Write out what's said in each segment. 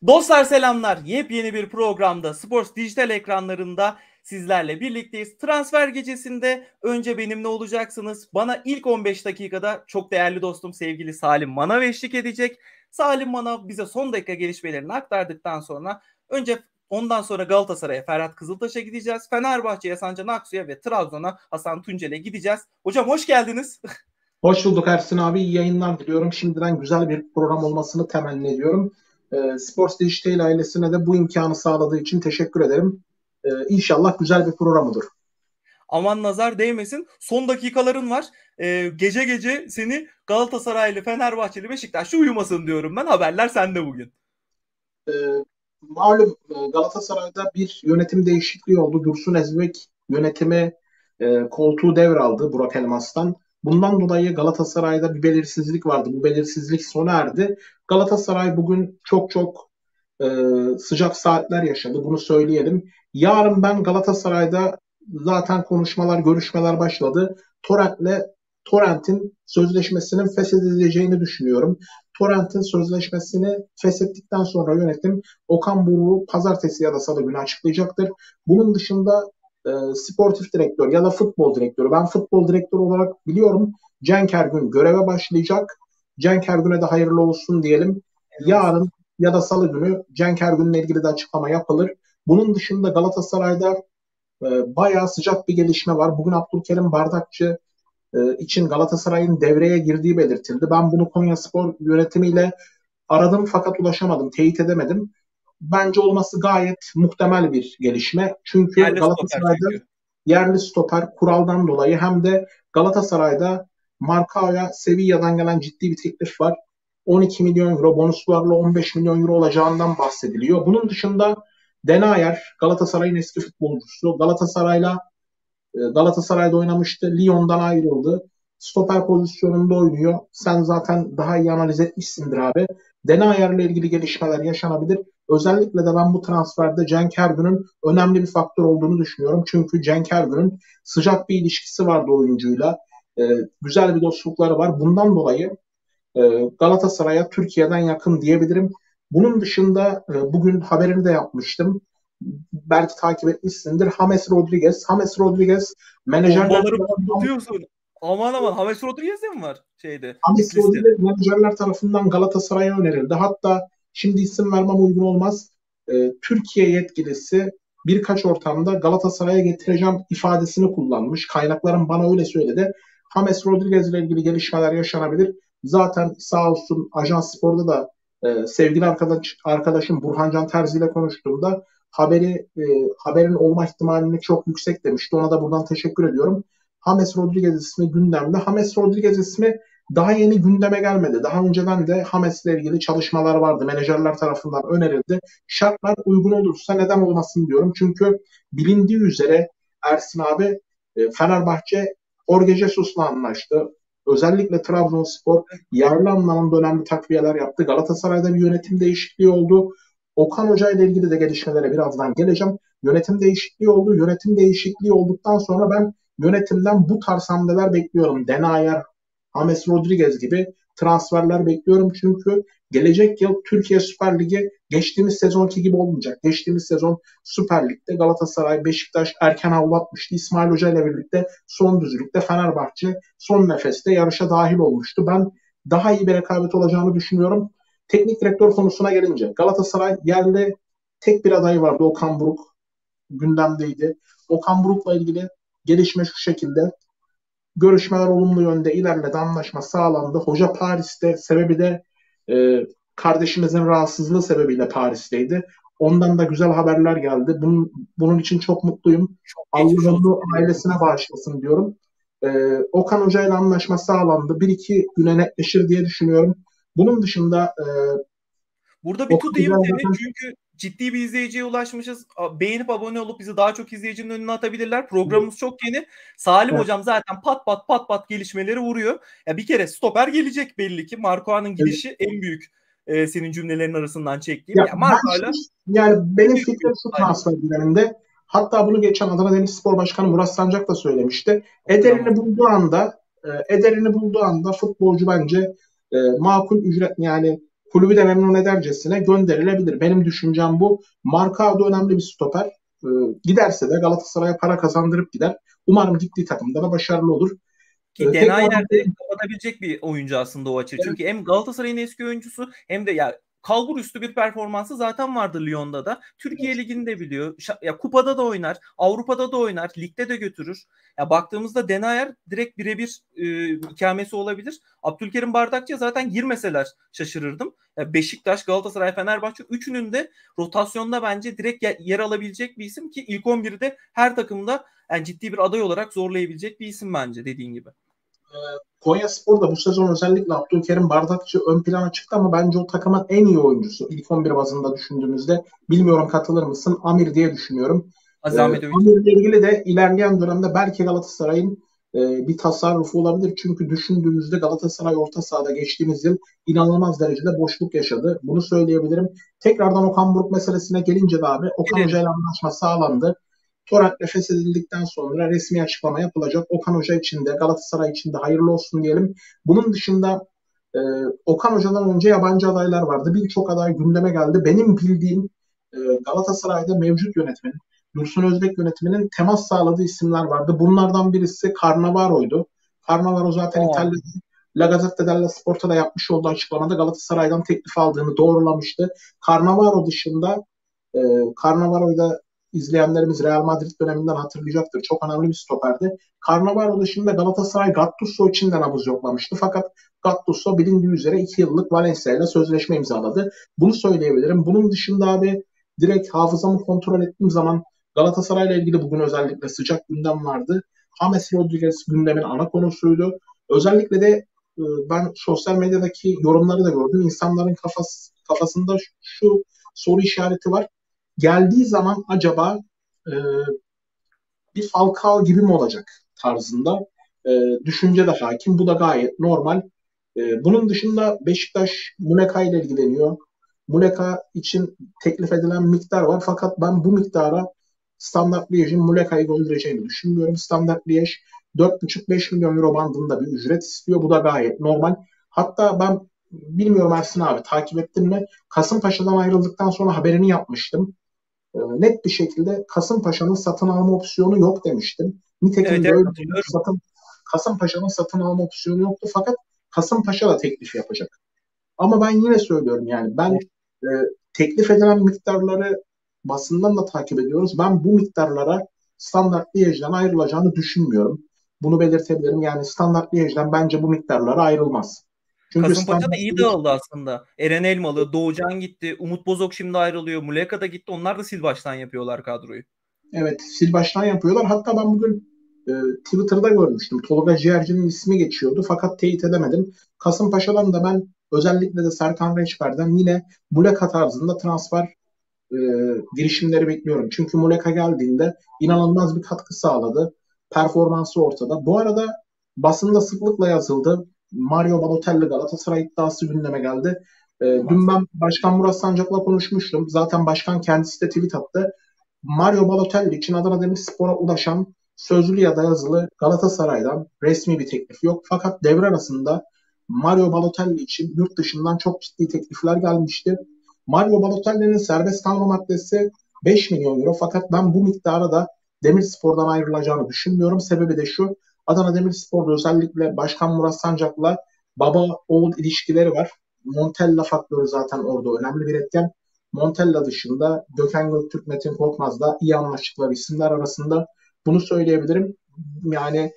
Dostlar selamlar. Yepyeni bir programda Sports Dijital ekranlarında sizlerle birlikteyiz. Transfer gecesinde önce benimle olacaksınız. Bana ilk 15 dakikada çok değerli dostum sevgili Salim Manav eşlik edecek. Salim Manav bize son dakika gelişmelerini aktardıktan sonra ondan sonra Galatasaray'a Ferhat Kızıltaş'a gideceğiz. Fenerbahçe'ye Sancan Aksu'ya ve Trabzon'a Hasan Tuncel'e gideceğiz. Hocam hoş geldiniz. Hoş bulduk Ersin abi. İyi yayınlar diliyorum. Şimdiden güzel bir program olmasını temenni ediyorum. Sports Dijital ailesine de bu imkanı sağladığı için teşekkür ederim. İnşallah güzel bir program olur. Aman nazar değmesin. Son dakikaların var. Gece gece seni Galatasaraylı, Fenerbahçeli, Beşiktaşlı uyumasın diyorum ben. Haberler sende bugün. Malum Galatasaray'da bir yönetim değişikliği oldu. Dursun Özbek yönetimi koltuğu devraldı Burak Elmas'tan. Bundan dolayı Galatasaray'da bir belirsizlik vardı. Bu belirsizlik sona erdi. Galatasaray bugün çok sıcak saatler yaşadı. Bunu söyleyelim. Yarın ben Galatasaray'da zaten konuşmalar, görüşmeler başladı. Torrent'in sözleşmesinin feshedileceğini düşünüyorum. Torrent'in sözleşmesini feshettikten sonra yönetim Okan Buruk'u pazartesi ya da salı günü açıklayacaktır. Bunun dışında sportif direktör ya da futbol direktörü. Ben futbol direktörü olarak biliyorum. Cenk Ergün göreve başlayacak. Cenk Ergün'e de hayırlı olsun diyelim. Yarın ya da salı günü Cenk Ergün'le ilgili de açıklama yapılır. Bunun dışında Galatasaray'da bayağı sıcak bir gelişme var. Bugün Abdülkerim Bardakçı için Galatasaray'ın devreye girdiği belirtildi. Ben bunu Konyaspor yönetimiyle aradım fakat ulaşamadım, teyit edemedim. Bence olması gayet muhtemel bir gelişme. Çünkü Yerli Galatasaray'da yerli stoper kuraldan dolayı hem de Galatasaray'da Marcao'ya Sevilla'dan gelen ciddi bir teklif var. 12 milyon euro bonuslarla 15 milyon euro olacağından bahsediliyor. Bunun dışında Denayer Galatasaray'ın eski futbolcusu. Galatasaray'da oynamıştı. Lyon'dan ayrıldı. Stoper pozisyonunda oynuyor. Sen zaten daha iyi analiz etmişsindir abi. Denayer'le ilgili gelişmeler yaşanabilir. Özellikle de ben bu transferde Cenk Ergün'ün önemli bir faktör olduğunu düşünüyorum. Çünkü Cenk Ergün'ün sıcak bir ilişkisi vardı oyuncuyla. Güzel bir dostlukları var. Bundan dolayı Galatasaray'a Türkiye'den yakın diyebilirim. Bunun dışında bugün haberini de yapmıştım. Belki takip etmişsindir. James Rodriguez menajerler tarafından aman James Rodriguez de mi var James Rodriguez menajerler tarafından Galatasaray'a önerildi. Hatta şimdi isim vermem uygun olmaz. Türkiye yetkilisi birkaç ortamda Galatasaray'a getireceğim ifadesini kullanmış. Kaynaklarım bana öyle söyledi. James Rodriguez ile ilgili gelişmeler yaşanabilir. Zaten sağ olsun Ajans Spor'da da sevgili arkadaşım Burhan Can Terzi ile konuştuğumda haberin olma ihtimalini çok yüksek demişti. Ona da buradan teşekkür ediyorum. James Rodriguez ismi gündemde. James Rodriguez ismi daha yeni gündeme gelmedi. Daha önceden de James ile ilgili çalışmalar vardı. Menajerler tarafından önerildi. Şartlar uygun olursa neden olmasın diyorum. Çünkü bilindiği üzere Ersin abi Fenerbahçe Jorge Jesus'la anlaştı. Özellikle Trabzonspor yerli anlamında önemli takviyeler yaptı. Galatasaray'da bir yönetim değişikliği oldu. Okan Hoca ile ilgili de gelişmelere birazdan geleceğim. Yönetim değişikliği oldu. Yönetim değişikliği olduktan sonra ben yönetimden bu tarz hamleler bekliyorum. Denayer, James Rodriguez gibi transferler bekliyorum. Çünkü gelecek yıl Türkiye Süper Ligi geçtiğimiz sezonki gibi olmayacak. Geçtiğimiz sezon Süper Lig'de Galatasaray, Beşiktaş erken havlu atmıştı. İsmail Hoca ile birlikte son düzlükte Fenerbahçe son nefeste yarışa dahil olmuştu. Ben daha iyi bir rekabet olacağını düşünüyorum. Teknik direktör konusuna gelince Galatasaray yerli tek bir adayı vardı. Okan Buruk gündemdeydi. Okan Buruk'la ilgili gelişme şu şekilde. Görüşmeler olumlu yönde ilerledi. Anlaşma sağlandı. Hoca Paris'te, sebebi de kardeşimizin rahatsızlığı sebebiyle Paris'teydi. Ondan da güzel haberler geldi. Bunun için çok mutluyum. Allah onu ailesine bağışlasın diyorum. Okan Hoca ile anlaşma sağlandı. 1-2 güne netleşir diye düşünüyorum. Bunun dışında burada bir tutayım seni çünkü ciddi bir izleyiciye ulaşmışız. Beğenip abone olup bizi daha çok izleyicinin önüne atabilirler. Programımız çok yeni. Salim hocam zaten pat pat gelişmeleri vuruyor. Ya bir kere stoper gelecek belli ki. Marco'nun gidişi en büyük senin cümlelerin arasından çektiğim. Benim fikrim şu transfer döneminde. Hatta bunu geçen Adana Demirspor Başkanı Murat Sancak da söylemişti. Ederini bulduğu anda futbolcu bence makul ücret, yani kulübü de memnun edercesine gönderilebilir. Benim düşüncem bu. Marka da önemli bir stoper. Giderse de Galatasaray'a para kazandırıp gider. Umarım gittiği takımda da başarılı olur. Ki Tekrar Denayer de kapatabilecek bir oyuncu aslında o açı. Çünkü hem Galatasaray'ın eski oyuncusu hem de ya kalbur üstü bir performansı zaten vardı Lyon'da da. Türkiye Ligi'ni de biliyor. Ya kupada da oynar, Avrupa'da da oynar, ligde de götürür. Ya baktığımızda Denayer direkt birebir ikamesi olabilir. Abdülkerim Bardakçı'ya zaten girmeseler şaşırırdım. Ya Beşiktaş, Galatasaray, Fenerbahçe üçünün de rotasyonda bence direkt yer alabilecek bir isim ki ilk 11'de her takımda yani ciddi bir aday olarak zorlayabilecek bir isim bence dediğin gibi. Konyaspor da bu sezon özellikle Abdülkerim Bardakçı ön plana çıktı ama bence o takımın en iyi oyuncusu. İlk 11 bazında düşündüğümüzde bilmiyorum katılır mısın? Amir diye düşünüyorum. Aziz Ahmetoviç. Amir'le ilgili de ilerleyen dönemde belki Galatasaray'ın bir tasarrufu olabilir. Çünkü düşündüğümüzde Galatasaray orta sahada geçtiğimiz yıl inanılmaz derecede boşluk yaşadı. Bunu söyleyebilirim. Tekrardan Okan Buruk meselesine gelince de abi Okan Hoca ile anlaşma sağlandı. Torak'la feshedildikten sonra resmi açıklama yapılacak. Okan Hoca için de Galatasaray için de hayırlı olsun diyelim. Bunun dışında Okan Hoca'dan önce yabancı adaylar vardı. Birçok aday gündeme geldi. Benim bildiğim Galatasaray'da mevcut yönetmenin, Dursun Özbek yönetiminin temas sağladığı isimler vardı. Bunlardan birisi Cannavaro'ydu. Cannavaro zaten İtalya'da La Gazzetta dello Sport'a da yapmış olduğu açıklamada Galatasaray'dan teklif aldığını doğrulamıştı. Cannavaro dışında Cannavaro'da izleyenlerimiz Real Madrid döneminden hatırlayacaktır. Çok önemli bir stoperdi. Cannavaro dışında Galatasaray Gattuso için de nabız yoklamıştı. Fakat Gattuso bilindiği üzere 2 yıllık Valencia ile sözleşme imzaladı. Bunu söyleyebilirim. Bunun dışında abi direkt hafızamı kontrol ettiğim zaman Galatasaray ile ilgili bugün özellikle sıcak gündem vardı. James Rodriguez gündemin ana konusuydu. Özellikle de ben sosyal medyadaki yorumları da gördüm. İnsanların kafasında şu soru işareti var. Geldiği zaman acaba e, bir Falcao gibi mi olacak tarzında düşünce de hakim. Bu da gayet normal. Bunun dışında Beşiktaş Muleka ile ilgileniyor. Muleka için teklif edilen miktar var. Fakat ben bu miktara Standart Liège'in Muleka'yı göndereceğini düşünmüyorum. Standart Liège 4,5-5 milyon euro bandında bir ücret istiyor. Bu da gayet normal. Hatta ben bilmiyorum Ersin abi takip ettin mi? Kasımpaşa'dan ayrıldıktan sonra haberini yapmıştım. Net bir şekilde Kasımpaşa'nın satın alma opsiyonu yok demiştim. Nitekim Evet, de evet, öyle hatırlıyorum. Kasımpaşa'nın satın alma opsiyonu yoktu fakat Kasımpaşa da teklif yapacak. Ama ben yine söylüyorum yani ben e, teklif edilen miktarları basından da takip ediyoruz. Ben bu miktarlara Standart Liège'den ayrılacağını düşünmüyorum. Bunu belirtebilirim. Yani Standart Liège'den bence bu miktarlara ayrılmaz. Çünkü Kasımpaşa da Standart iyi Liège dağıldı aslında. Eren Elmalı, Doğucan gitti. Umut Bozok şimdi ayrılıyor. Muleka da gitti. Onlar da sil baştan yapıyorlar kadroyu. evet, sil baştan yapıyorlar. Hatta ben bugün e, Twitter'da görmüştüm. Tolga Ciğerci'nin ismi geçiyordu fakat teyit edemedim. Kasımpaşa'dan da ben özellikle de Serkan Reçber'den yine Muleka tarzında transfer e, girişimleri bekliyorum. Çünkü Muleka geldiğinde inanılmaz bir katkı sağladı. Performansı ortada. Bu arada basında sıklıkla yazıldı. Mario Balotelli Galatasaray iddiası gündeme geldi. Dün ben Başkan Murat Sancak'la konuşmuştum. Zaten başkan kendisi de tweet attı. Mario Balotelli için Adana Demirspor'a ulaşan sözlü ya da yazılı Galatasaray'dan resmi bir teklif yok. Fakat devre arasında Mario Balotelli için yurt dışından çok ciddi teklifler gelmişti. Mario Balotelli'nin serbest kalma maddesi 5 milyon euro fakat ben bu miktara da Demirspor'dan ayrılacağını düşünmüyorum. Sebebi de şu, Adana Demirspor'da özellikle Başkan Murat Sancak'la baba oğul ilişkileri var. Montella faktörü zaten orada önemli bir etken. Montella dışında Gökhan Göktürk, Metin Korkmaz da iyi anlaştıkları isimler arasında. Bunu söyleyebilirim. Yani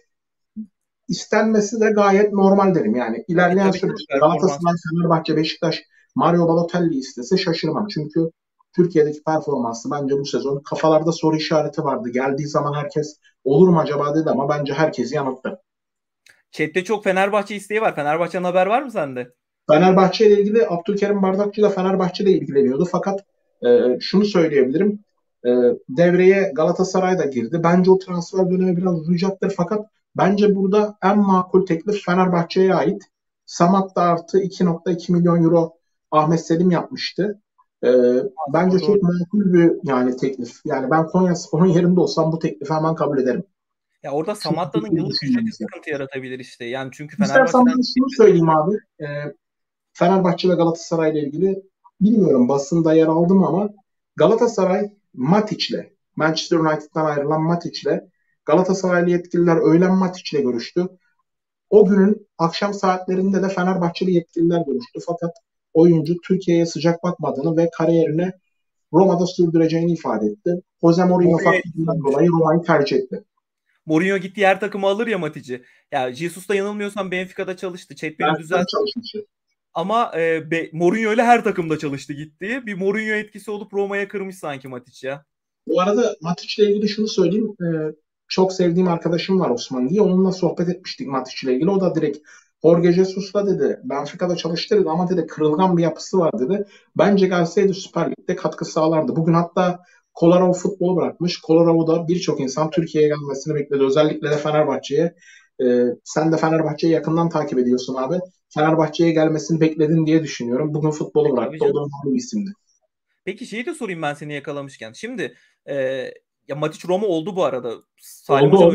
istenmesi de gayet normal derim. Yani ilerleyen Tabii tabii süreçte performans. Galatasaray, Fenerbahçe, Beşiktaş Mario Balotelli istese şaşırmam. Çünkü Türkiye'deki performansı bence bu sezon kafalarda soru işareti vardı. Geldiği zaman herkes olur mu acaba dedi ama bence herkesi yanılttı. Chat'te çok Fenerbahçe isteği var. Fenerbahçe'nin haber var mı sende? Fenerbahçe ile ilgili Abdülkerim Bardakçı da Fenerbahçe ile ilgileniyordu. Fakat şunu söyleyebilirim. E, devreye Galatasaray da girdi. Bence o transfer dönemi biraz uzayacaktır. Fakat bence burada en makul teklif Fenerbahçe'ye ait. Samat da artı 2,2 milyon euro Ahmet Selim yapmıştı. E, bence Doğru. çok makul bir yani teklif. Yani ben Konyaspor'un yerinde olsam bu teklifi hemen kabul ederim. Ya orada Şu Samatta'nın yıllık ücreti düşüncemizde. sıkıntı yaratabilir işte. Yani çünkü İstersen Fenerbahçe'den ben şunu söyleyeyim abi. Fenerbahçe ve Galatasaray ile ilgili bilmiyorum basında yer aldım ama Galatasaray Matic'le, Manchester United'dan ayrılan Matic'le Galatasaraylı yetkililer öğlen Matic'le görüştü. O günün akşam saatlerinde de Fenerbahçeli yetkililer görüştü. Fakat oyuncu Türkiye'ye sıcak bakmadığını ve kariyerini Roma'da sürdüreceğini ifade etti. Jose Mourinho faktöründen dolayı Roma'yı tercih etti. Mourinho gittiği her takımı alır ya Matic'i. Ya Jesus da yanılmıyorsam Benfica'da çalıştı. Chat beni düzeltti. Ama Mourinho ile her takımda çalıştı gittiği. Bir Mourinho etkisi olup Roma'ya kırmış sanki Matic ya. Bu arada Matic ile ilgili şunu söyleyeyim. Çok sevdiğim arkadaşım var Osman diye. Onunla sohbet etmiştik Matic ile ilgili. O da direkt Jorge Jesus'la dedi. Benfica'da çalıştı dedi ama dedi kırılgan bir yapısı var dedi. Bence gelseydi Süper Lig'de katkı sağlardı. Bugün hatta Kolarov futbolu bırakmış. Kolarov'da birçok insan Türkiye'ye gelmesini bekledi. Özellikle de Fenerbahçe'ye. Sen de Fenerbahçe'yi yakından takip ediyorsun abi. Fenerbahçe'ye gelmesini bekledin diye düşünüyorum. Bugün futbolu bıraktı. O da önemli bir isimdi. Peki şeyi de sorayım ben seni yakalamışken. Şimdi ya Matic Roma oldu bu arada. Oldu.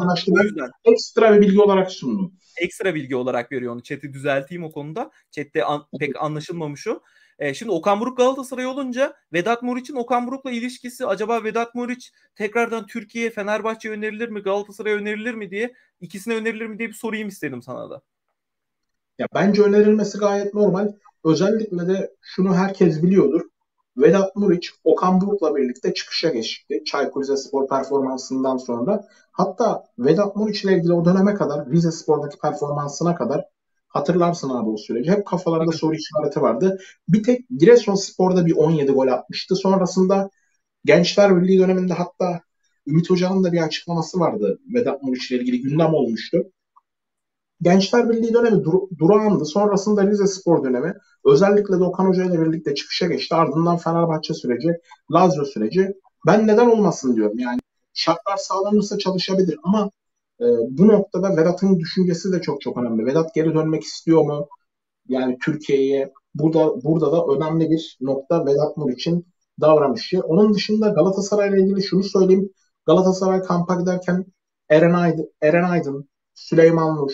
Ekstra bir bilgi olarak sundum. Ekstra bilgi olarak veriyor onu. Chat'i düzelteyim o konuda. Chat'te pek anlaşılmamış o. Şimdi Okan Buruk Galatasaray olunca Vedat Muriç'in Okan Buruk'la ilişkisi, acaba Vedat Muriç tekrardan Türkiye'ye, Fenerbahçe'ye önerilir mi, Galatasaray'a önerilir mi diye, ikisine önerilir mi diye bir sorayım istedim sana da. Ya bence önerilmesi gayet normal. Özellikle de şunu herkes biliyordur. Vedat Muriç, Okan Buruk'la birlikte çıkışa geçti. Çaykur Rizespor performansından sonra. Hatta Vedat Muriç ile ilgili o döneme kadar, Rizespor'daki performansına kadar hatırlarsın abi o süreci. Hep kafalarında soru işareti vardı. Bir tek Giresunspor'da bir 17 gol atmıştı. Sonrasında Gençler Birliği döneminde hatta Ümit Hoca'nın da bir açıklaması vardı. Vedat Muriç ile ilgili gündem olmuştu. Gençler Birliği dönemi durağandı. Sonrasında Rizespor dönemi. Özellikle de Okan Hoca ile birlikte çıkışa geçti. Ardından Fenerbahçe süreci, Lazio süreci. Ben neden olmasın diyorum. Yani şartlar sağlanırsa çalışabilir ama bu noktada Vedat'ın düşüncesi de çok çok önemli. Vedat geri dönmek istiyor mu? Yani Türkiye'ye burada da önemli bir nokta Vedat Muriç'in davranışı. Onun dışında Galatasaray ile ilgili şunu söyleyeyim. Galatasaray kampa giderken Eren Aydın, Süleyman Nur,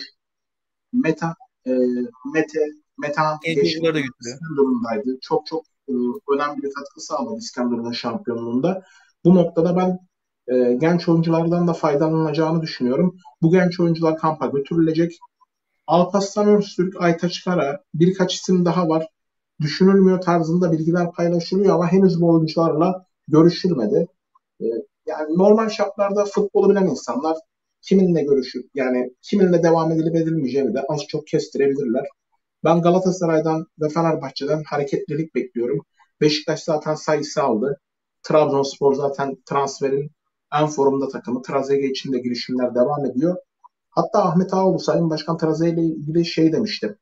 Metehan geçtiğinde İskenderun'daydı. Çok çok önemli bir katkı sağladı İskenderun'un şampiyonluğunda. Bu noktada ben genç oyunculardan da faydalanacağını düşünüyorum. Bu genç oyuncular kampa götürülecek. Alparslan Öztürk, Aytaç Kara, birkaç isim daha var. Düşünülmüyor tarzında bilgiler paylaşılıyor ama henüz bu oyuncularla görüşülmedi. Yani normal şartlarda futbolu bilen insanlar kiminle görüşüp yani kiminle devam edilip edilmeyeceğini de az çok kestirebilirler. Ben Galatasaray'dan ve Fenerbahçe'den hareketlilik bekliyorum. Beşiktaş zaten sayısı aldı. Trabzonspor zaten transferin en formda takımı. Trezeguet için de girişimler devam ediyor. Hatta Ahmet Ağaoğlu Sayın Başkan Trezeguet ile ilgili şey demişti.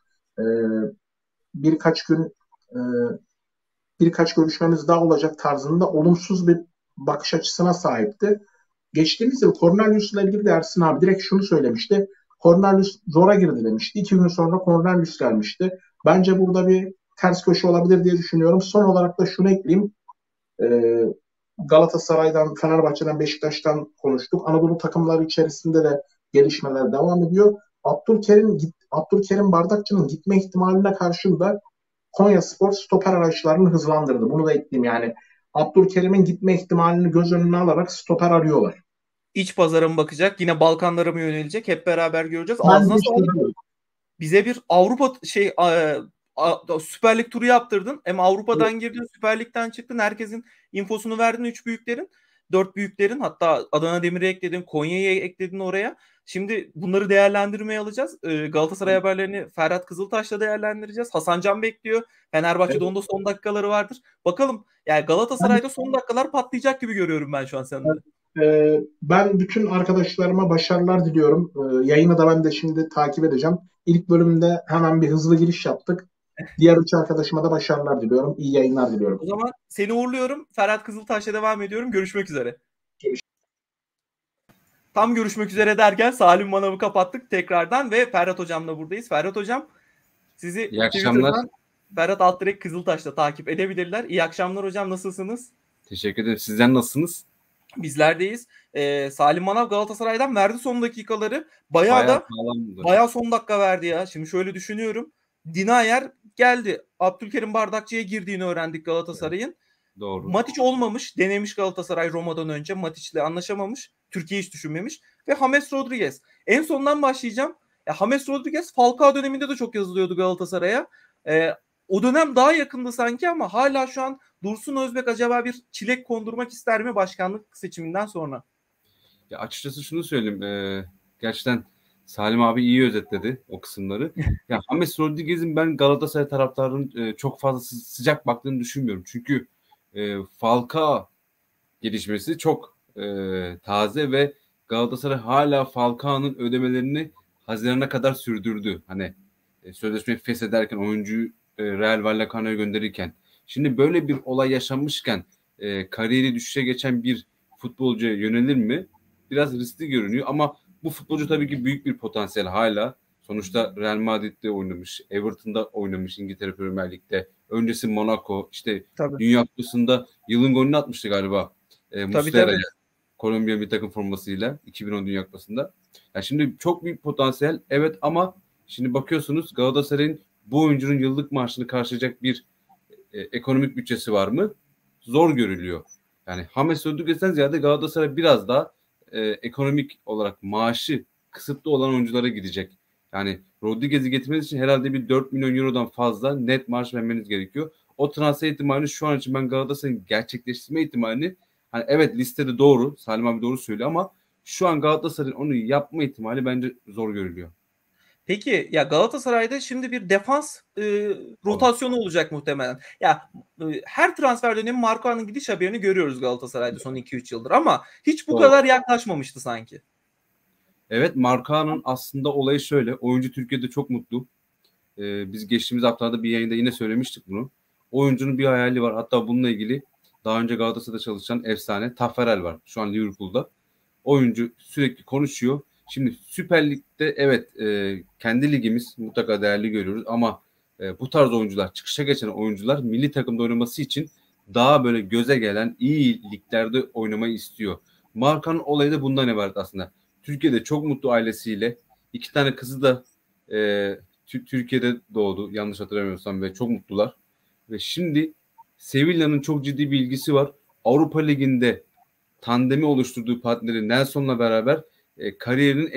Birkaç görüşmemiz daha olacak tarzında olumsuz bir bakış açısına sahipti. Geçtiğimiz yıl Cornelius ile ilgili de Ersin abi direkt şunu söylemişti. Cornelius zora girdi demişti. 2 gün sonra Cornelius gelmişti. Bence burada bir ters köşe olabilir diye düşünüyorum. Son olarak da şunu ekleyeyim. Galatasaray'dan, Fenerbahçe'den, Beşiktaş'tan konuştuk. Anadolu takımları içerisinde de gelişmeler devam ediyor. Abdülkerim Bardakçı'nın gitme ihtimaline karşın da Konyaspor stoper arayışlarını hızlandırdı. Bunu da ekleyeyim yani. Abdülkerim'in gitme ihtimalini göz önüne alarak stoper arıyorlar. İç pazara mı bakacak? Yine Balkanlara mı yönelecek? Hep beraber göreceğiz. Ağzına sağlık. Bize bir Avrupa Süper Lig turu yaptırdın. Hem Avrupa'dan girdin, Süper Lig'den çıktın. Herkesin infosunu verdin 3 büyüklerin. 4 büyüklerin, hatta Adana Demir'i ekledin, Konya'yı ekledin oraya. Şimdi bunları değerlendirmeye alacağız. Galatasaray haberlerini Ferhat Kızıltaş'la değerlendireceğiz. Hasan Can bekliyor. Fenerbahçe'de onda son dakikaları vardır. Bakalım yani Galatasaray'da son dakikalar patlayacak gibi görüyorum ben şu an sende. Ben bütün arkadaşlarıma başarılar diliyorum. Yayını da ben de şimdi takip edeceğim. İlk bölümde hemen bir hızlı giriş yaptık. Diğer 3 arkadaşıma da başarılar diliyorum. İyi yayınlar diliyorum. O zaman seni uğurluyorum. Ferhat Kızıltaş'la devam ediyorum. Görüşmek üzere. Tam görüşmek üzere derken Salim Manav'ı kapattık tekrardan ve Ferhat Hocam'la buradayız. Ferhat Hocam, sizi Twitter'dan Ferhat Altdirek Kızıltaş'ta takip edebilirler. İyi akşamlar hocam, nasılsınız? Teşekkür ederim. Sizden nasılsınız? Bizlerdeyiz. Salim Manav Galatasaray'dan verdi son dakikaları. Bayağı son dakika verdi ya. Şimdi şöyle düşünüyorum. Dinayer geldi. Abdülkerim Bardakçı'ya girdiğini öğrendik Galatasaray'ın. Doğru. Matic olmamış. Denemiş Galatasaray Roma'dan önce. Matic'le anlaşamamış. Türkiye hiç düşünmemiş. Ve James Rodriguez. En sondan başlayacağım. James Rodriguez Falcao döneminde de çok yazılıyordu Galatasaray'a. O dönem daha yakındı sanki ama hala şu an Dursun Özbek acaba bir çilek kondurmak ister mi başkanlık seçiminden sonra? Ya açıkçası şunu söyleyeyim. Gerçekten Salim abi iyi özetledi o kısımları. Ya James Rodriguez'in ben Galatasaray taraftarının çok fazla sıcak baktığını düşünmüyorum. Çünkü Falcao gelişmesi çok taze ve Galatasaray hala Falcao'nun ödemelerini Haziran'a kadar sürdürdü. Hani sözleşmeyi feshederken oyuncuyu Real Vallecano'ya gönderirken. Şimdi böyle bir olay yaşanmışken kariyeri düşüşe geçen bir futbolcuya yönelir mi? Biraz riskli görünüyor ama bu futbolcu tabii ki büyük bir potansiyel hala. Sonuçta Real Madrid'de oynamış, Everton'da oynamış İngiltere Premier Lig'de. Öncesi Monaco, işte Tabii. Dünya Kupası'nda yılın golünü atmıştı galiba. Muslera'ya, tabii. Kolombiya bir takım formasıyla 2010 Dünya Kupası'nda. Yani şimdi çok büyük potansiyel evet ama şimdi bakıyorsunuz Galatasaray'ın bu oyuncunun yıllık maaşını karşılayacak bir ekonomik bütçesi var mı? Zor görülüyor. Yani James Rodriguez'den ziyade Galatasaray biraz daha ekonomik olarak maaşı kısıtlı olan oyunculara gidecek. Yani Rodriguez'i getirmeniz için herhalde bir 4 milyon eurodan fazla net maaş vermeniz gerekiyor. O transfer ihtimali şu an için ben Galatasaray'ın gerçekleştirme ihtimalini hani evet listede doğru. Salim abi doğru söylüyor ama şu an Galatasaray'ın onu yapma ihtimali bence zor görülüyor. Peki ya Galatasaray'da şimdi bir defans rotasyonu olacak muhtemelen. Ya her transfer dönemi Marco'nun gidiş haberini görüyoruz Galatasaray'da son 2-3 yıldır ama hiç bu Doğru. kadar yaklaşmamıştı sanki. Evet, Marcao'nun aslında olayı şöyle. Oyuncu Türkiye'de çok mutlu. Biz geçtiğimiz haftalarda bir yayında yine söylemiştik bunu. Oyuncunun bir hayali var. Hatta bununla ilgili daha önce Galatasaray'da çalışan efsane Taffarel var. Şu an Liverpool'da. Oyuncu sürekli konuşuyor. Şimdi Süper Lig'de evet kendi ligimiz mutlaka değerli görüyoruz ama bu tarz oyuncular, çıkışa geçen oyuncular milli takımda oynaması için daha böyle göze gelen iyi liglerde oynamayı istiyor. Markanın olayı da bundan ibaret aslında. Türkiye'de çok mutlu ailesiyle 2 tane kızı da Türkiye'de doğdu yanlış hatırlamıyorsam ve çok mutlular. Ve şimdi Sevilla'nın çok ciddi bir ilgisi var. Avrupa Ligi'nde tandemi oluşturduğu partneri Nelson'la beraber kariyerinin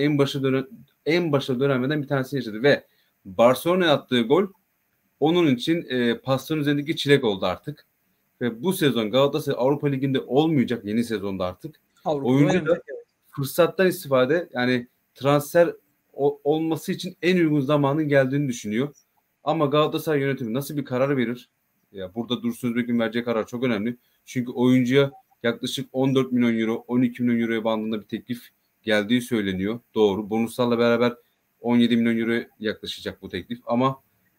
en başa dönemlerden bir tanesini yaşadı ve Barcelona'ya attığı gol onun için pastanın üzerindeki çilek oldu artık. Ve bu sezon Galatasaray Avrupa Ligi'nde olmayacak yeni sezonda artık. Oyuncu da fırsattan istifade yani transfer olması için en uygun zamanın geldiğini düşünüyor. Ama Galatasaray yönetimi nasıl bir karar verir? Ya burada Dursun Özbek'in vereceği karar çok önemli. Çünkü oyuncuya yaklaşık 14 milyon euro, 12 milyon euroya bandında bir teklif geldiği söyleniyor. Doğru. Bonuslarla beraber 17 milyon euroya yaklaşacak bu teklif. Ama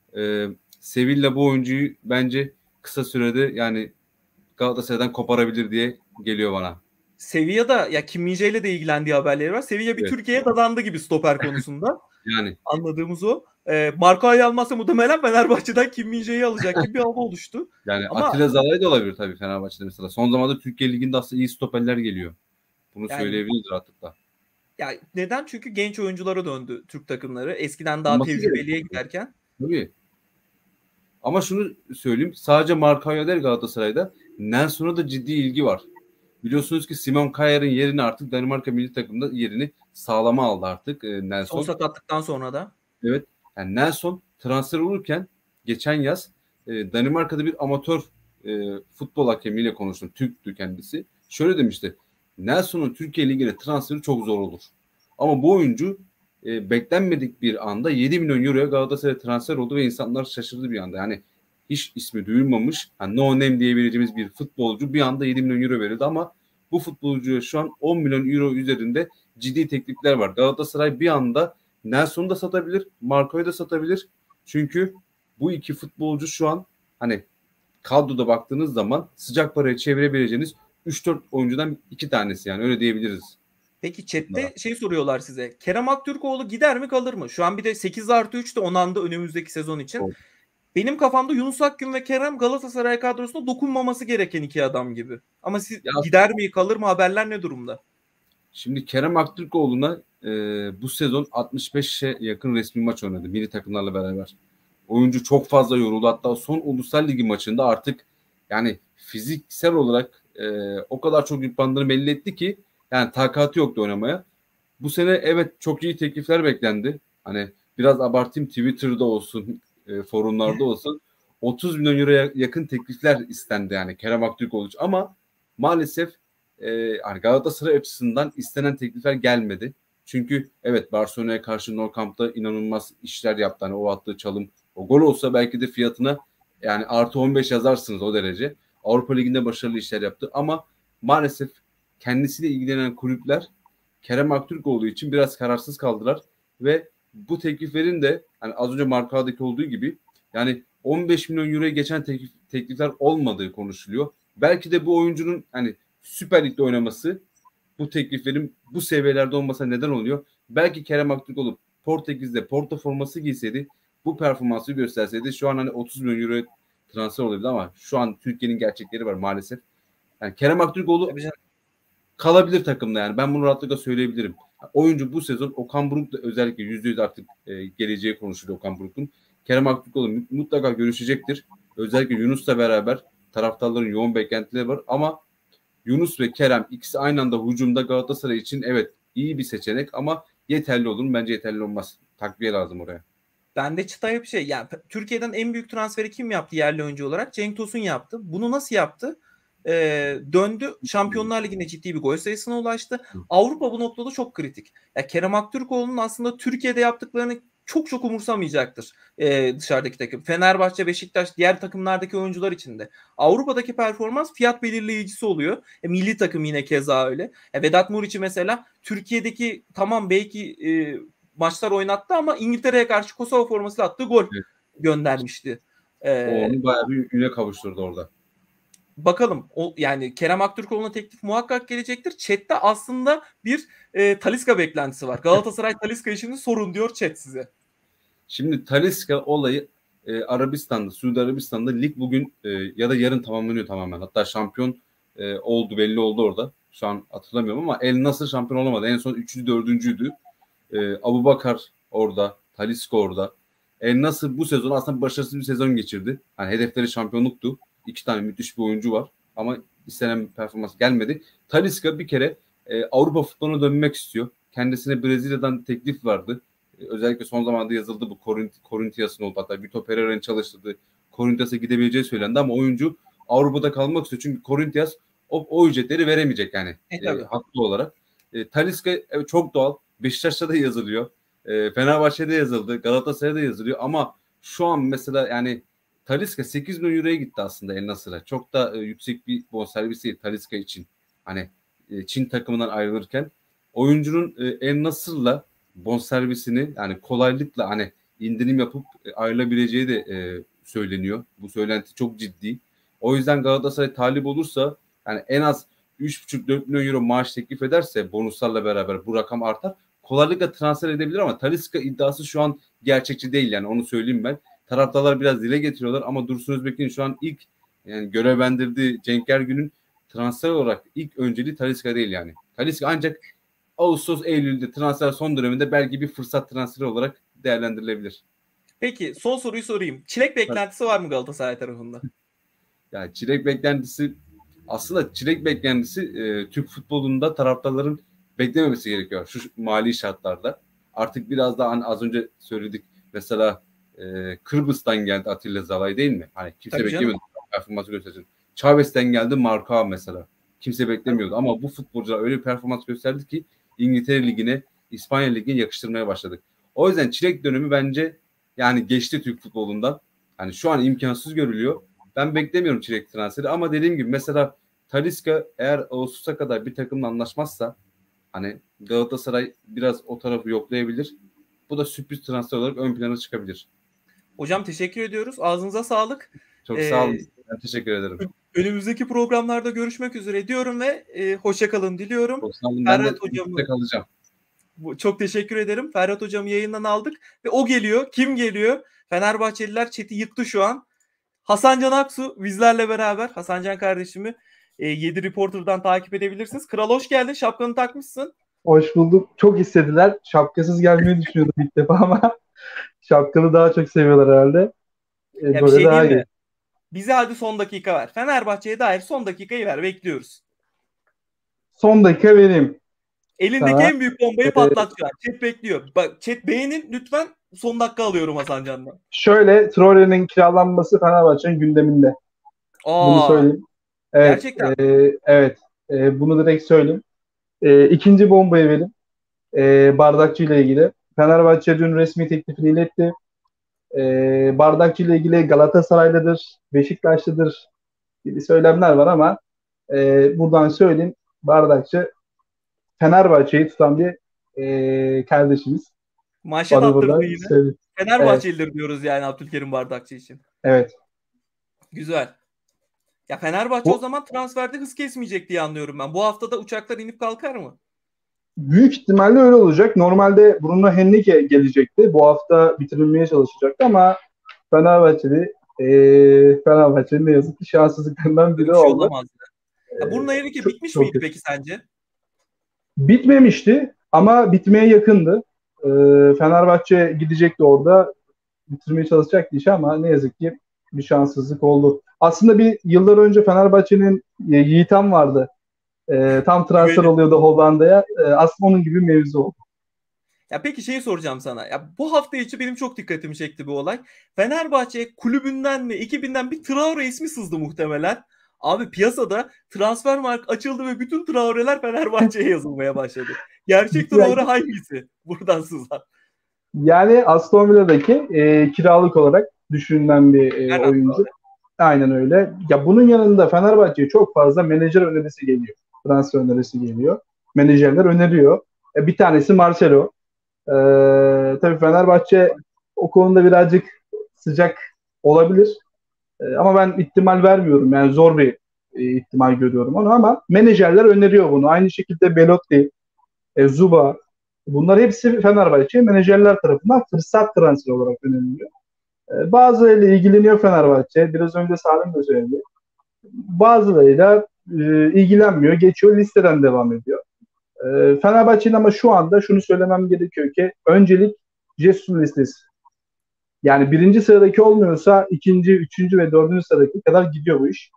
Sevilla bu oyuncuyu bence kısa sürede yani Galatasaray'dan koparabilir diye geliyor bana. Sevilla'da ya Kim Min-jae ile de ilgilendiği haberleri var. Sevilla bir Türkiye'ye dadandı gibi stoper konusunda. Yani anladığımız o. Marco'yu almazsa muhtemelen Fenerbahçe'den Kim Min-jae'yi alacak gibi bir hava oluştu. yani ama Atilla Zalay da olabilir tabii Fenerbahçe'de mesela. Son zamanlarda Türkiye Ligi'nde aslında iyi stoperler geliyor. Bunu yani, söyleyebiliriz rahatlıkla. Ya neden? Çünkü genç oyunculara döndü Türk takımları. Eskiden daha Olması tecrübeliye gerekiyor. giderken. Tabii. Ama şunu söyleyeyim. Sadece Marcao'ya değil Galatasaray'da Nelson'a da ciddi ilgi var. Biliyorsunuz ki Simon Kjær'in yerini artık Danimarka milli takımında yerini sağlama aldı artık Nelson. Son sakatlıktan sonra da. Evet. Yani Nelson transfer olurken geçen yaz Danimarka'da bir amatör futbol hakemiyle konuştum. Türk'tü kendisi. Şöyle demişti. Nelson'un Türkiye Ligi'ne transferi çok zor olur. Ama bu oyuncu beklenmedik bir anda 7 milyon euroya Galatasaray'a transfer oldu ve insanlar şaşırdı bir anda. Yani hiç ismi duyulmamış, yani no name diyebileceğimiz bir futbolcu bir anda 7 milyon euro verildi ama bu futbolcuya şu an 10 milyon euro üzerinde ciddi teklifler var. Galatasaray bir anda Nelson'u da satabilir, Marco'yu da satabilir. Çünkü bu iki futbolcu şu an hani kadroda baktığınız zaman sıcak paraya çevirebileceğiniz 3-4 oyuncudan 2 tanesi yani öyle diyebiliriz. Peki chatte soruyorlar size. Kerem Aktürkoğlu gider mi kalır mı? Şu an bir de 8+3 de onandı önümüzdeki sezon için. Doğru. Benim kafamda Yunus Akgün ve Kerem Galatasaray kadrosunda dokunmaması gereken iki adam gibi. Ama gider mi kalır mı haberler ne durumda? Şimdi Kerem Aktürkoğlu'na bu sezon 65'e yakın resmi maç oynadı milli takımlarla beraber. oyuncu çok fazla yoruldu. Hatta son Ulusal Ligi maçında artık yani fiziksel olarak o kadar çok yıprandığını belli etti ki yani takatı yoktu oynamaya. Bu sene evet çok iyi teklifler beklendi. Hani biraz abartayım, Twitter'da olsun, forumlarda olsun 30 milyon euroya yakın teklifler istendi yani Kerem Aktürkoğlu için. Ama maalesef hani Galatasaray açısından istenen teklifler gelmedi. Çünkü evet Barcelona'ya karşı Nou Camp'ta inanılmaz işler yaptı. Hani o attığı çalım, o gol olsa belki de fiyatına yani artı 15 yazarsınız o derece. Avrupa Ligi'nde başarılı işler yaptı ama maalesef kendisiyle ilgilenen kulüpler Kerem Aktürkoğlu için biraz kararsız kaldılar ve bu tekliflerin de hani az önce Markao'daki olduğu gibi yani 15 milyon euroya geçen teklifler olmadığı konuşuluyor. Belki de bu oyuncunun hani Süper Lig'de oynaması bu tekliflerin bu seviyelerde olmasa neden oluyor? Belki Kerem Aktürkoğlu Portekiz'de Porto forması giyseydi, bu performansı gösterseydi şu an hani 30 milyon euro transfer olabilirdi ama şu an Türkiye'nin gerçekleri var maalesef. Yani Kerem Aktürkoğlu kalabilir takımda yani. Ben bunu rahatlıkla söyleyebilirim. Oyuncu bu sezon Okan Buruk'la özellikle %100 artık geleceği konuşuluyor Okan Buruk'un. Kerem Aktürkoğlu mutlaka görüşecektir. Özellikle Yunus'la beraber taraftarların yoğun beklentileri var ama Yunus ve Kerem ikisi aynı anda hücumda Galatasaray için evet iyi bir seçenek ama yeterli olur mu? Bence yeterli olmaz. Takviye lazım oraya. Ben de çıtaya bir şey. Yani Türkiye'den en büyük transferi kim yaptı yerli oyuncu olarak? Cenk Tosun yaptı. Bunu nasıl yaptı? Döndü. Şampiyonlar Ligi'nde ciddi bir gol sayısına ulaştı. Avrupa bu noktada çok kritik. Ya Kerem Aktürkoğlu'nun aslında Türkiye'de yaptıklarını çok umursamayacaktır dışarıdaki takım. Fenerbahçe, Beşiktaş, diğer takımlardaki oyuncular için de. Avrupa'daki performans fiyat belirleyicisi oluyor. Milli takım yine keza öyle. Vedat Muriç'i mesela Türkiye'deki tamam belki maçlar oynattı ama İngiltere'ye karşı Kosova formasıyla attığı gol göndermişti. Onu bayağı bir üne kavuşturdu orada. Bakalım yani Kerem Aktürkoğlu'na teklif muhakkak gelecektir. Chat'te aslında bir Talisca beklentisi var. Galatasaray Talisca işini sorun diyor chat size. Şimdi Talisca olayı Arabistan'da, Suudi Arabistan'da lig bugün ya da yarın tamamlanıyor tamamen. Hatta şampiyon oldu, belli oldu orada. Şu an hatırlamıyorum ama El Nasır şampiyon olamadı. En son 3. 4.'üydü. Abubakar orada, Talisca orada. El Nasır bu sezon aslında başarısız bir sezon geçirdi. Hani hedefleri şampiyonluktu. 2 tane müthiş bir oyuncu var ama istenen performans gelmedi. Talisca bir kere Avrupa futboluna dönmek istiyor. Kendisine Brezilya'dan teklif vardı. Özellikle son zamanda yazıldı bu Corinthians'ın oldu. Hatta Vitor Pereira'nın çalıştırdığı Corinthians'a gidebileceği söylendi ama oyuncu Avrupa'da kalmak istiyor. Çünkü Corinthians o ücretleri veremeyecek yani haklı olarak. Talisca çok doğal. Beşiktaş'ta da yazılıyor. Fenerbahçe'de yazıldı. Galatasaray'da yazılıyor ama şu an mesela yani Talisca 8 milyon euroya gitti aslında El Nasır'a. Çok da yüksek bir bonservis değil Talisca için. Hani Çin takımından ayrılırken oyuncunun El Nasır'la bonservisini yani kolaylıkla hani indirim yapıp ayrılabileceği de söyleniyor. Bu söylenti çok ciddi. O yüzden Galatasaray talip olursa yani en az 3,5-4 milyon euro maaş teklif ederse bonuslarla beraber bu rakam artar. Kolaylıkla transfer edebilir ama Talisca iddiası şu an gerçekçi değil yani onu söyleyeyim ben. Taraftarlar biraz dile getiriyorlar ama Dursun Özbek'in şu an ilk yani görevlendirdiği Cenk Ergün'ün transfer olarak ilk önceliği Talisca değil yani. Talisca ancak Ağustos-Eylül'de transfer son döneminde belki bir fırsat transferi olarak değerlendirilebilir. Peki son soruyu sorayım. Çilek beklentisi var mı Galatasaray tarafında? Yani çilek beklentisi aslında Türk futbolunda taraftarların beklememesi gerekiyor şu mali şartlarda. Artık biraz daha hani az önce söyledik mesela Kıbrıs'tan geldi Atilla Zalay değil mi? Hani kimse beklemedi performansı gösterecek. Chavez'ten geldi Marka mesela. Kimse beklemiyordu ama bu futbolcular öyle bir performans gösterdi ki İngiltere Ligi'ne, İspanya Ligi'ne yakıştırmaya başladık. O yüzden çilek dönemi bence yani geçti Türk futbolundan. Hani şu an imkansız görülüyor. Ben beklemiyorum çilek transferi ama dediğim gibi mesela Talisca eğer Ağustos'a kadar bir takımla anlaşmazsa hani Galatasaray biraz o tarafı yoklayabilir. Bu da sürpriz transfer olarak ön plana çıkabilir. Hocam teşekkür ediyoruz. Ağzınıza sağlık. Çok sağ olun. Ben teşekkür ederim. Önümüzdeki programlarda görüşmek üzere diyorum ve hoşça kalın diliyorum. Çok sağ olun. Ben de hocamla kalacağım. Çok teşekkür ederim. Ferhat Hocam'ı yayından aldık ve o geliyor. Kim geliyor? Fenerbahçeliler chat'i yıktı şu an. Hasan Can Aksu bizlerle beraber. Hasan Can kardeşimi 7 Reporter'dan takip edebilirsiniz. Kral hoş geldin. Şapkanı takmışsın. Hoş bulduk. Çok istediler. Şapkasız gelmeyi düşünüyordum ilk defa ama şapkalı daha çok seviyorlar herhalde. Ya bir Böyle şey daha diyeyim mi? iyi. Bize hadi son dakika ver. Fenerbahçe'ye dair son dakikayı ver. Bekliyoruz. Son dakika vereyim Elindeki sana. en büyük bombayı Ee, patlat şu an. Chat bekliyor. Bak chat beğenin lütfen. Son dakika alıyorum Hasan Can'dan. Şöyle, Traore'nin kiralanması Fenerbahçe'nin gündeminde. Bunu Aa, söyleyeyim. Evet, gerçekten. evet. Bunu direkt söyleyeyim. İkinci bombayı vereyim. Bardakçı ile ilgili. Fenerbahçe dün resmi teklifini iletti. Bardakçı ile ilgili Galatasaraylıdır, Beşiktaşlıdır gibi söylemler var ama buradan söyleyeyim. Bardakçı Fenerbahçe'yi tutan bir kardeşimiz. Manşet Onu attırdın buradan yine. söyleyeyim. Evet, Fenerbahçelidir diyoruz yani Abdülkerim Bardakçı için. evet. Güzel. Ya Fenerbahçe o Bu zaman transferde hız kesmeyecek diye anlıyorum ben. Bu haftada uçaklar inip kalkar mı? büyük ihtimalle öyle olacak. Normalde Bruno Henrique gelecekti. Bu hafta bitirilmeye çalışacaktı ama Fenerbahçe'nin ne yazık ki şanssızlıklarından Böyle biri bir şey oldu. olamaz. Ya Bruno Henrique Çok, bitmiş çok miydi kötü. peki sence? Bitmemişti ama bitmeye yakındı. Fenerbahçe gidecekti orada. Bitirmeye çalışacaktı işi ama ne yazık ki bir şanssızlık oldu. Aslında bir yıllar önce Fenerbahçe'nin Yiğitan vardı. Tam transfer Güveni. oluyordu Hollanda'ya. Aslında onun gibi bir mevzu oldu. Ya peki şeyi soracağım sana. Ya bu hafta içi benim çok dikkatimi çekti bu olay. Fenerbahçe kulübünden mi ekibinden bir Traore ismi sızdı muhtemelen. Abi piyasada Transfermarkt açıldı ve bütün Traore'ler Fenerbahçe'ye yazılmaya başladı. Gerçek Traore hangisi? Buradan sızan. Yani Aston Villa'daki kiralık olarak düşünülen bir Nereden oyuncu. Traore? Aynen öyle. Ya bunun yanında Fenerbahçe'ye çok fazla menajer önerisi geliyor. Transfer önerisi geliyor. Menajerler öneriyor. Bir tanesi Marcelo. Tabii Fenerbahçe o konuda birazcık sıcak olabilir. Ama ben ihtimal vermiyorum. Yani zor bir ihtimal görüyorum onu ama menajerler öneriyor bunu. Aynı şekilde Belotti, Zuba, bunlar hepsi Fenerbahçe menajerler tarafından fırsat transferi olarak öneriliyor. Bazılarıyla ilgileniyor Fenerbahçe. Biraz önce Salim de söyledi. Bazılarıyla ilgilenmiyor. Geçiyor, listeden devam ediyor. Fenerbahçe'nin ama şu anda şunu söylemem gerekiyor ki öncelik Jesus listesi. Yani birinci sıradaki olmuyorsa ikinci, üçüncü ve dördüncü sıradaki kadar gidiyor bu iş.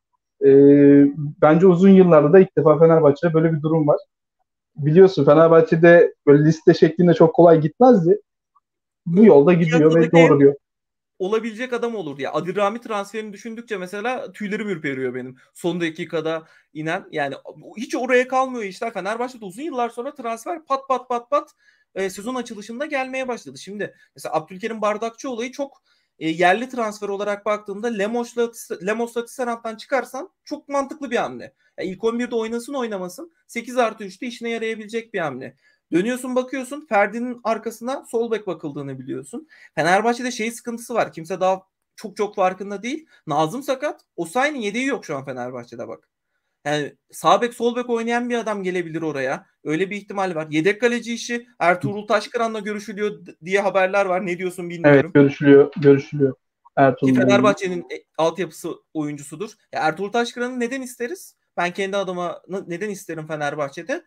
Bence uzun yıllarda da ilk defa Fenerbahçe'de böyle bir durum var. Biliyorsun Fenerbahçe'de böyle liste şeklinde çok kolay gitmezdi. Bu yolda gidiyor ve Piyasadaki en doğruluyor. olabilecek adam olur ya. Adirami transferini düşündükçe mesela tüylerim ürperiyor benim. Son dakikada inen yani hiç oraya kalmıyor işler. Fenerbahçe'de uzun yıllar sonra transfer pat pat pat pat sezon açılışında gelmeye başladı. Şimdi mesela Abdülkerim Bardakçı olayı çok yerli transfer olarak baktığımda Lemos'la Tisserant'tan çıkarsan çok mantıklı bir hamle. Yani ilk 11'de oynasın oynamasın 8+3'te işine yarayabilecek bir hamle. Dönüyorsun bakıyorsun Ferdi'nin arkasına sol bek bakıldığını biliyorsun. Fenerbahçe'de şey sıkıntısı var. Kimse daha çok farkında değil. Nazım sakat. Osayi'nin yedeği yok şu an Fenerbahçe'de bak. Yani sağ bek sol bek oynayan bir adam gelebilir oraya. Öyle bir ihtimal var. Yedek kaleci işi Ertuğrul Taşkıran'la görüşülüyor diye haberler var. Ne diyorsun bilmiyorum. Evet, görüşülüyor. Ki Ertuğrul'la ilgili. Fenerbahçe'nin altyapısı oyuncusudur. Ertuğrul Taşkıran'ı neden isteriz? Ben kendi adıma neden isterim Fenerbahçe'de?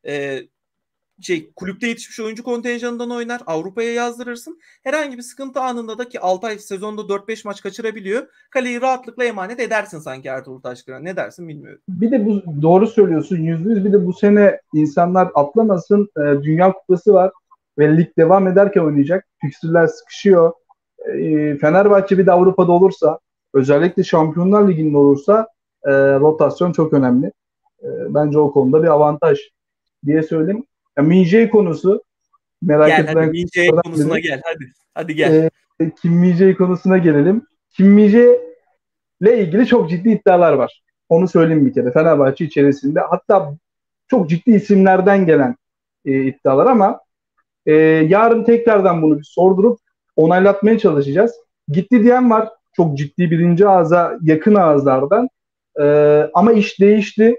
Kulüpte yetişmiş oyuncu kontenjanından oynar. Avrupa'ya yazdırırsın. Herhangi bir sıkıntı anında da ki Altay sezonda 4-5 maç kaçırabiliyor. Kaleyi rahatlıkla emanet edersin sanki Ertuğrul Taşkıran. Ne dersin bilmiyorum. Bir de bu doğru söylüyorsun %100. Bir de bu sene insanlar atlamasın. Dünya Kupası var ve lig devam ederken oynayacak. Fikstürler sıkışıyor. Fenerbahçe bir de Avrupa'da olursa, özellikle Şampiyonlar Ligi'nde olursa rotasyon çok önemli. Bence o konuda bir avantaj diye söyleyeyim. Min-jae konusu merak gel edilen hadi Min-jae konusuna gel. Hadi gel. Kim Min-jae konusuna gelelim. Kim Min-jae ile ilgili çok ciddi iddialar var. Onu söyleyeyim bir kere. Fenerbahçe içerisinde hatta çok ciddi isimlerden gelen iddialar ama yarın tekrardan bunu bir sordurup onaylatmaya çalışacağız. Gitti diyen var. Çok ciddi birinci ağza yakın ağızlardan. Ama iş değişti.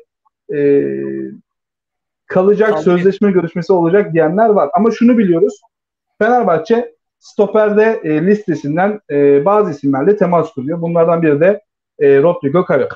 Kalacak, sözleşme görüşmesi olacak diyenler var. Ama şunu biliyoruz. Fenerbahçe stoperde listesinden bazı isimlerle temas kuruyor. Bunlardan biri de Rodrigo Caio.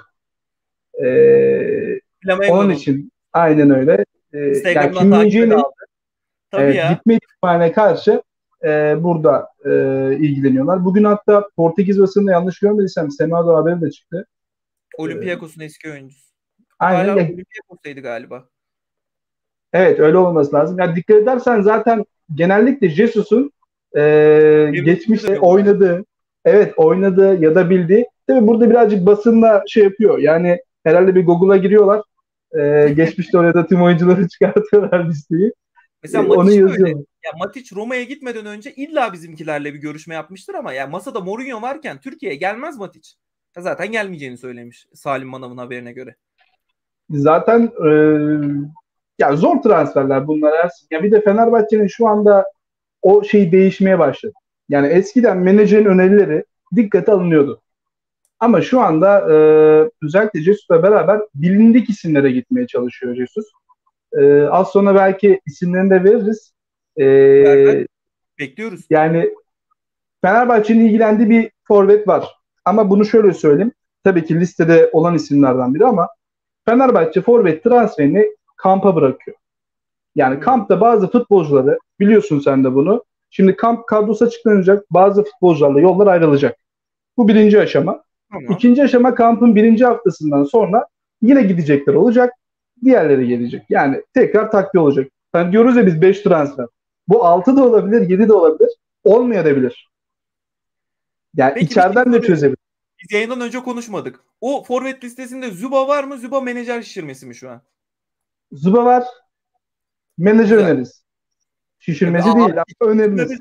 Onun için aynen öyle. Yani Kim Min-jae'nin Tabii ya. gitme ihtimaline karşı burada ilgileniyorlar. Bugün hatta Portekiz basınında yanlış görmediysem Senado haberi de çıktı. Olympiakos'un eski oyuncusu. Aynen. Hala Olympiakos'taydı galiba. Evet, öyle olması lazım. Yani dikkat edersen zaten genellikle Jesus'un geçmişte oynadığı ya da bildiği. Tabii burada birazcık basınla şey yapıyor. Yani herhalde bir Google'a giriyorlar. Geçmişte oraya da tüm oyuncuları çıkartıyorlar listeyi. Mesela onu Matic yazıyor. öyle. Ya Matic Roma'ya gitmeden önce illa bizimkilerle bir görüşme yapmıştır ama ya masada Mourinho varken Türkiye'ye gelmez Matic. Ya zaten gelmeyeceğini söylemiş Salim Manav'ın haberine göre. Zaten ya zor transferler bunlar Ersin. Ya bir de Fenerbahçe'nin şu anda o şey değişmeye başladı. Yani eskiden menajerin önerileri dikkate alınıyordu. Ama şu anda özellikle Jesus'la beraber bilindik isimlere gitmeye çalışıyor Jesus. Az sonra belki isimlerini de veririz. Bekliyoruz. Yani Fenerbahçe'nin ilgilendiği bir forvet var. Ama bunu şöyle söyleyeyim. Tabii ki listede olan isimlerden biri ama Fenerbahçe forvet transferini kampa bırakıyor. Yani kampta bazı futbolcuları, biliyorsun sen de bunu. Şimdi kamp kadrosu açıklanacak. Bazı futbolcularla yollar ayrılacak. Bu birinci aşama. Tamam. İkinci aşama kampın birinci haftasından sonra yine gidecekler olacak. Diğerleri gelecek. Yani tekrar takviye olacak. Yani diyoruz ya biz 5 transfer. Bu 6 da olabilir, 7 de olabilir. Olmayabilir. Yani peki, içeriden de çözebilir. Biz yayından önce konuşmadık. O forvet listesinde Zuba var mı? Zuba menajer şişirmesi mi şu an? Zuba var. Menajer öneririz. Şişirmesi ya, değil ama öneriniz.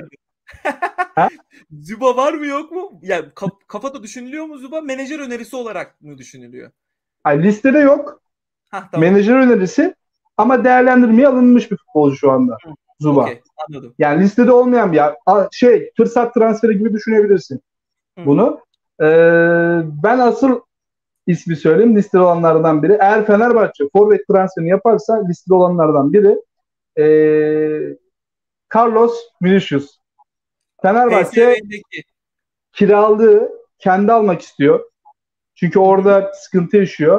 Zuba var mı yok mu? Yani kafada düşünülüyor mu Zuba? Menajer önerisi olarak mı düşünülüyor? Ay, listede yok. Tamam. Menajer önerisi ama değerlendirmeye alınmış bir futbolcu şu anda. Zuba. Okay, anladım. Yani listede olmayan bir fırsat transferi gibi düşünebilirsin bunu. Ben asıl ismi söyleyeyim, listede olanlardan biri. Eğer Fenerbahçe forvet transferini yaparsa listede olanlardan biri Carlos Vinicius. Fenerbahçe kiralığı kendi almak istiyor. Çünkü orada sıkıntı yaşıyor.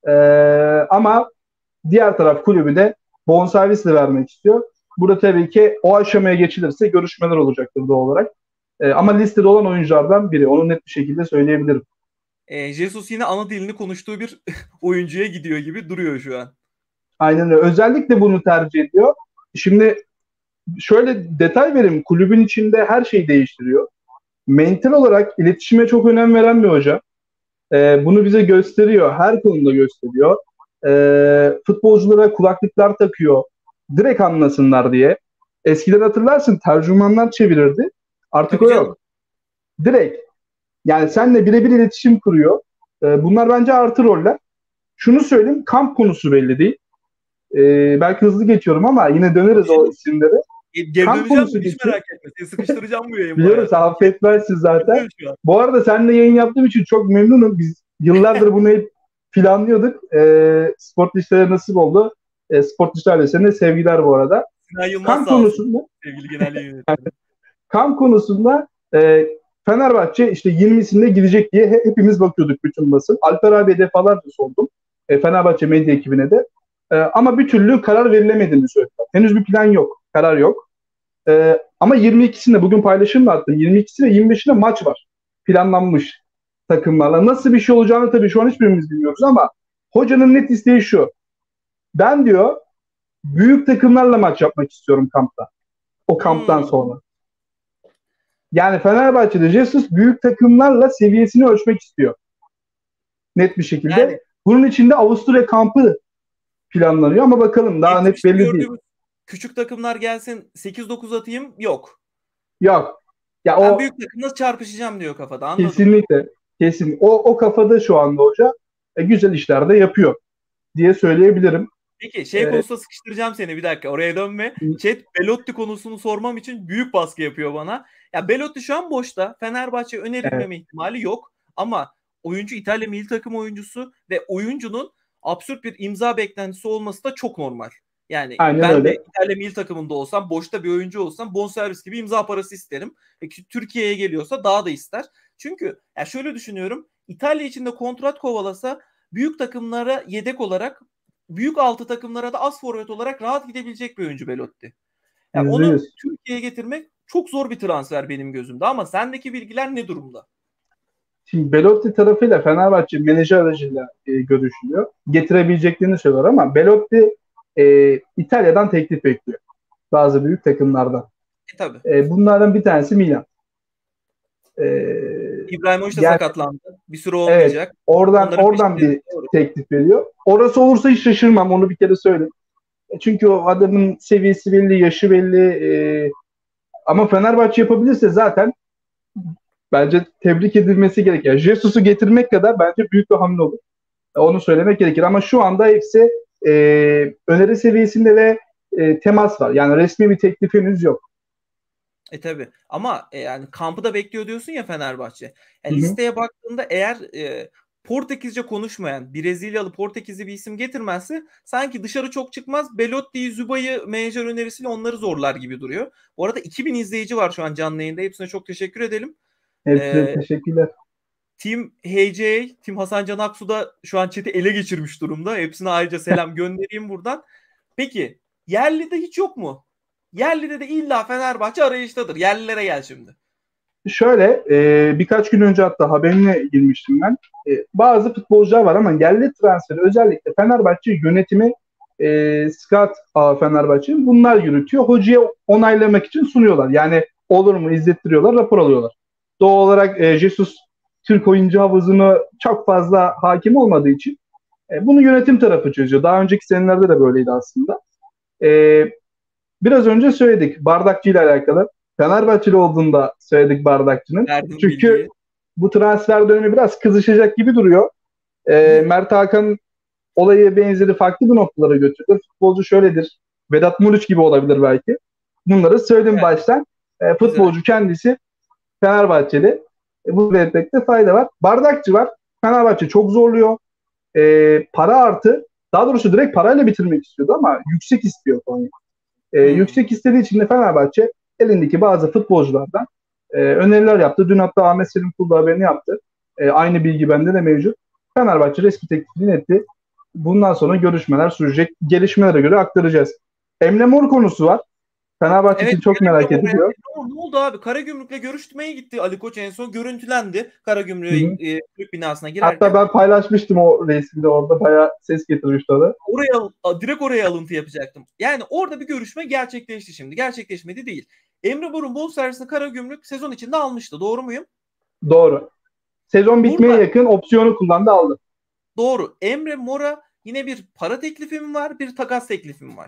Ama diğer taraf kulübü de bonservisle vermek istiyor. Burada tabii ki o aşamaya geçilirse görüşmeler olacaktır doğal olarak. Ama listede olan oyunculardan biri. Onu net bir şekilde söyleyebilirim. Jesus yine ana dilini konuştuğu bir oyuncuya gidiyor gibi duruyor şu an. Aynen öyle. Özellikle bunu tercih ediyor. Şimdi şöyle detay vereyim. Kulübün içinde her şeyi değiştiriyor. Mental olarak iletişime çok önem veren bir hoca. Bunu bize gösteriyor. Her konuda gösteriyor. Futbolculara kulaklıklar takıyor. Direkt anlasınlar diye. Eskiden hatırlarsın tercümanlar çevirirdi. Artık tabii o yok. Direkt. Yani seninle birebir iletişim kuruyor. Bunlar bence artı roller. Şunu söyleyeyim. Kamp konusu belli değil. Belki hızlı geçiyorum ama yine döneriz o isimlere. Geri kamp konusu hiç merak etme. Seni sıkıştıracağım bu yayın. Biliyoruz, affetmezsin zaten. Bu arada seninle yayın yaptığım için çok memnunum. Biz yıllardır bunu hep planlıyorduk. Sport Dijital'e nasip oldu. Sport Dijital ailesine sevgiler bu arada. Kamp konusunda sevgili genel yönetmenim. Kamp konusunda Fenerbahçe işte 20'sinde gidecek diye hepimiz bakıyorduk, bütün basın. Alper abiye defalarca sordum. Fenerbahçe medya ekibine de. Ama bir türlü karar verilemediğini söylediler. Henüz bir plan yok. Karar yok. Ama 22'sinde bugün paylaşımla attım. 22'si ve 25'inde maç var. Planlanmış takımlarla. Nasıl bir şey olacağını tabii şu an hiçbirimiz bilmiyoruz ama hocanın net isteği şu. Ben diyor büyük takımlarla maç yapmak istiyorum kampta. O kamptan sonra. Yani Fenerbahçe'de Jesus büyük takımlarla seviyesini ölçmek istiyor. Net bir şekilde. Yani, bunun için de Avusturya kampı planlanıyor ama bakalım daha net belli değil. Küçük takımlar gelsin 8-9 atayım yok. Yok. Ya ben büyük takımla çarpışacağım diyor kafada, anladın kesinlikle. Kesin. O kafada şu anda hoca güzel işler de yapıyor diye söyleyebilirim. Peki konusunda sıkıştıracağım seni, bir dakika oraya dönme. Chat Belotti konusunu sormam için büyük baskı yapıyor bana. Ya Belotti şu an boşta. Fenerbahçe önerilmeme ihtimali yok ama oyuncu İtalya milli takım oyuncusu ve oyuncunun absürt bir imza beklentisi olması da çok normal. Yani aynen ben öyle. De İtalya milli takımında olsam, boşta bir oyuncu olsam bonservis gibi imza parası isterim. Türkiye'ye geliyorsa daha da ister. Çünkü ya şöyle düşünüyorum. İtalya içinde kontrat kovalasa büyük takımlara yedek olarak, büyük altı takımlara da az forvet olarak rahat gidebilecek bir oyuncu Belotti. Yani onu Türkiye'ye getirmek çok zor bir transfer benim gözümde ama sendeki bilgiler ne durumda? Şimdi Belotti tarafıyla Fenerbahçe menajer aracıyla görüşülüyor. Getirebileceklerini söylüyor ama Belotti İtalya'dan teklif bekliyor. Bazı büyük takımlardan. Tabii. Bunlardan bir tanesi Milan. İbrahimovic de sakatlandı. Bir süre olmayacak. Evet, oradan bir teklif veriyor. Orası olursa hiç şaşırmam. Onu bir kere söyleyeyim. Çünkü o adamın seviyesi belli, yaşı belli. Ama Fenerbahçe yapabilirse zaten bence tebrik edilmesi gerekir. Jesus'u getirmek kadar bence büyük bir hamle olur. Onu söylemek gerekir. Ama şu anda hepsi öneri seviyesinde ve temas var. Yani resmi bir teklif henüz yok. Tabii. Ama yani kampı da bekliyor diyorsun ya Fenerbahçe. Yani listeye baktığında eğer Portekizce konuşmayan Brezilyalı Portekizli bir isim getirmezse sanki dışarı çok çıkmaz. Belotti'yi, Zuba'yı menajer önerisiyle onları zorlar gibi duruyor. Bu arada 2000 izleyici var şu an canlı yayında. Hepsine çok teşekkür edelim. Hepsine teşekkürler. Team HJ, Team Hasan Can Aksu da şu an chat'i ele geçirmiş durumda. Hepsine ayrıca selam göndereyim buradan. Peki yerlide hiç yok mu? Yerlide de illa Fenerbahçe arayıştadır. Yerlilere gel şimdi. Şöyle birkaç gün önce hatta haberine girmiştim ben. Bazı futbolcular var ama yerli transferi özellikle Fenerbahçe yönetimi Scout Fenerbahçe'nin bunlar yürütüyor. Hocaya onaylamak için sunuyorlar. Yani olur mu izlettiriyorlar, rapor alıyorlar. Doğal olarak Jesus Türk oyuncu havuzunu çok fazla hakim olmadığı için bunu yönetim tarafı çözüyor. Daha önceki senelerde de böyleydi aslında. Biraz önce söyledik Bardakçı ile alakalı. Fenerbahçeli olduğunda söyledik Bardakçı'nın. Çünkü bu transfer dönemi biraz kızışacak gibi duruyor. Mert Hakan olayı benzeri farklı bir noktalara götürdü. Futbolcu şöyledir. Vedat Muriç gibi olabilir belki. Bunları söyledim baştan. Futbolcu kendisi Fenerbahçeli. Bu belirtmekte fayda var. Bardakçı var. Fenerbahçe çok zorluyor. Para artı, daha doğrusu direkt parayla bitirmek istiyordu ama yüksek istiyor Konya. Yüksek istediği için de Fenerbahçe elindeki bazı futbolculardan öneriler yaptı. Dün hatta Ahmet Selim Kul da haberini yaptı. Aynı bilgi bende de mevcut. Fenerbahçe resmi teklifini etti. Bundan sonra görüşmeler sürecek. Gelişmelere göre aktaracağız. Emre Mor konusu var. Fenerbahçe için çok merak ediliyor. Ne oldu abi? Karagümrük'le görüşmeye gitti Ali Koç en son. Görüntülendi Karagümrük'ün Türk binasına girerken. Hatta ben paylaşmıştım o resmini orada. Bayağı ses getirmişti orada. Direkt oraya alıntı yapacaktım. Yani orada bir görüşme gerçekleşti şimdi. Gerçekleşmedi değil. Emre Mor'un bonservisini Karagümrük sezon içinde almıştı. Doğru muyum? Doğru. Sezon bitmeye yakın opsiyonu kullandı, aldı. Doğru. Emre Mor'a yine bir para teklifi mi var, bir takas teklifi mi var?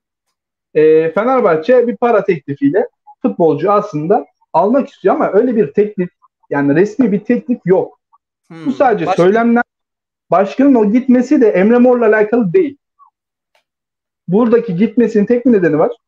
Fenerbahçe bir para teklifiyle futbolcu aslında almak istiyor ama öyle bir teklif, yani resmi bir teklif yok. Bu sadece söylemler. Başkanın o gitmesi de Emre Mor'la alakalı değil. Buradaki gitmesinin tek bir nedeni var.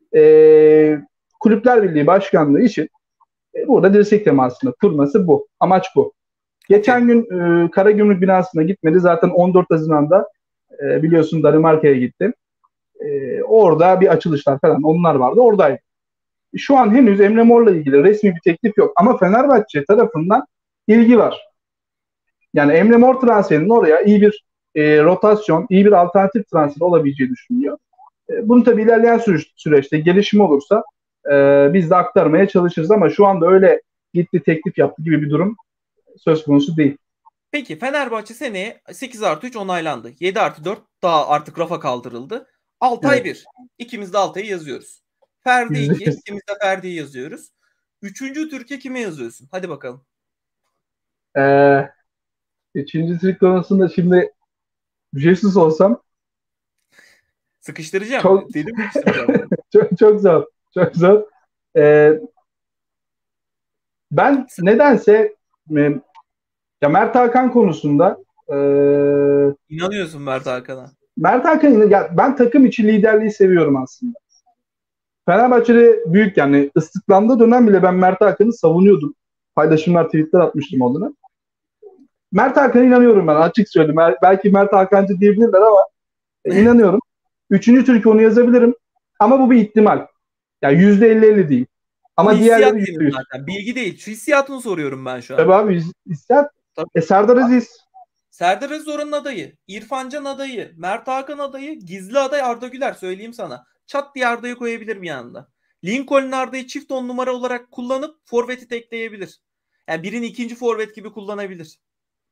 Kulüpler Birliği Başkanlığı için burada dirsek temasını kurması bu. Amaç bu. Geçen gün Karagümrük binasına gitmedi. Zaten 14 Haziran'da biliyorsun Danimarka'ya gitti. Orada bir açılışlar falan onlar vardı. Oradaydı. Şu an henüz Emre Mor'la ilgili resmi bir teklif yok. Ama Fenerbahçe tarafından ilgi var. Yani Emre Mor transferinin oraya iyi bir rotasyon, iyi bir alternatif transfer olabileceği düşünülüyor. Bunu tabii ilerleyen süreçte gelişme olursa biz de aktarmaya çalışırız ama şu anda öyle gitti teklif yaptı gibi bir durum söz konusu değil. Peki Fenerbahçe seneye 8+3 onaylandı. 7+4 daha artık rafa kaldırıldı. Altay 1. İkimiz de Altay'ı yazıyoruz. Ferdi 2. İkimiz de Ferdi'yi yazıyoruz. Üçüncü Türkiye kime yazıyorsun? Hadi bakalım. Üçüncü Türk konusunda şimdi Jesus olsam sıkıştıracağım. Çok, dedim çok zor. Çok zor. Ben nedense ya Mert Hakan konusunda inanıyorsun Mert Hakan'a. Mert Hakan, ya ben takım içi liderliği seviyorum aslında. Fenerbahçe'de büyük, yani ıslıklandığı dönem bile ben Mert Hakan'ı savunuyordum. Paylaşımlar, tweetler atmıştım olduğuna. Mert Hakan'a inanıyorum ben, açık söyleyeyim. Belki Mert Hakancı diyebilirler ama inanıyorum. Üçüncü Türkiye onu yazabilirim. Ama bu bir ihtimal. Yani %50-50 değil. Ama diğerleri %100. Zaten. Bilgi değil. Şu hissiyatını soruyorum ben şu an. Tabii abi, hissiyat. Serdar Aziz. Serdar Aziz oranın adayı. İrfan Can adayı. Mert Hakan adayı. Gizli aday Arda Güler. Söyleyeyim sana. Çat diye Arda'yı koyabilirim yanında. Lincoln Arda'yı çift 10 numara olarak kullanıp forveti tekleyebilir. Yani birini ikinci forvet gibi kullanabilir.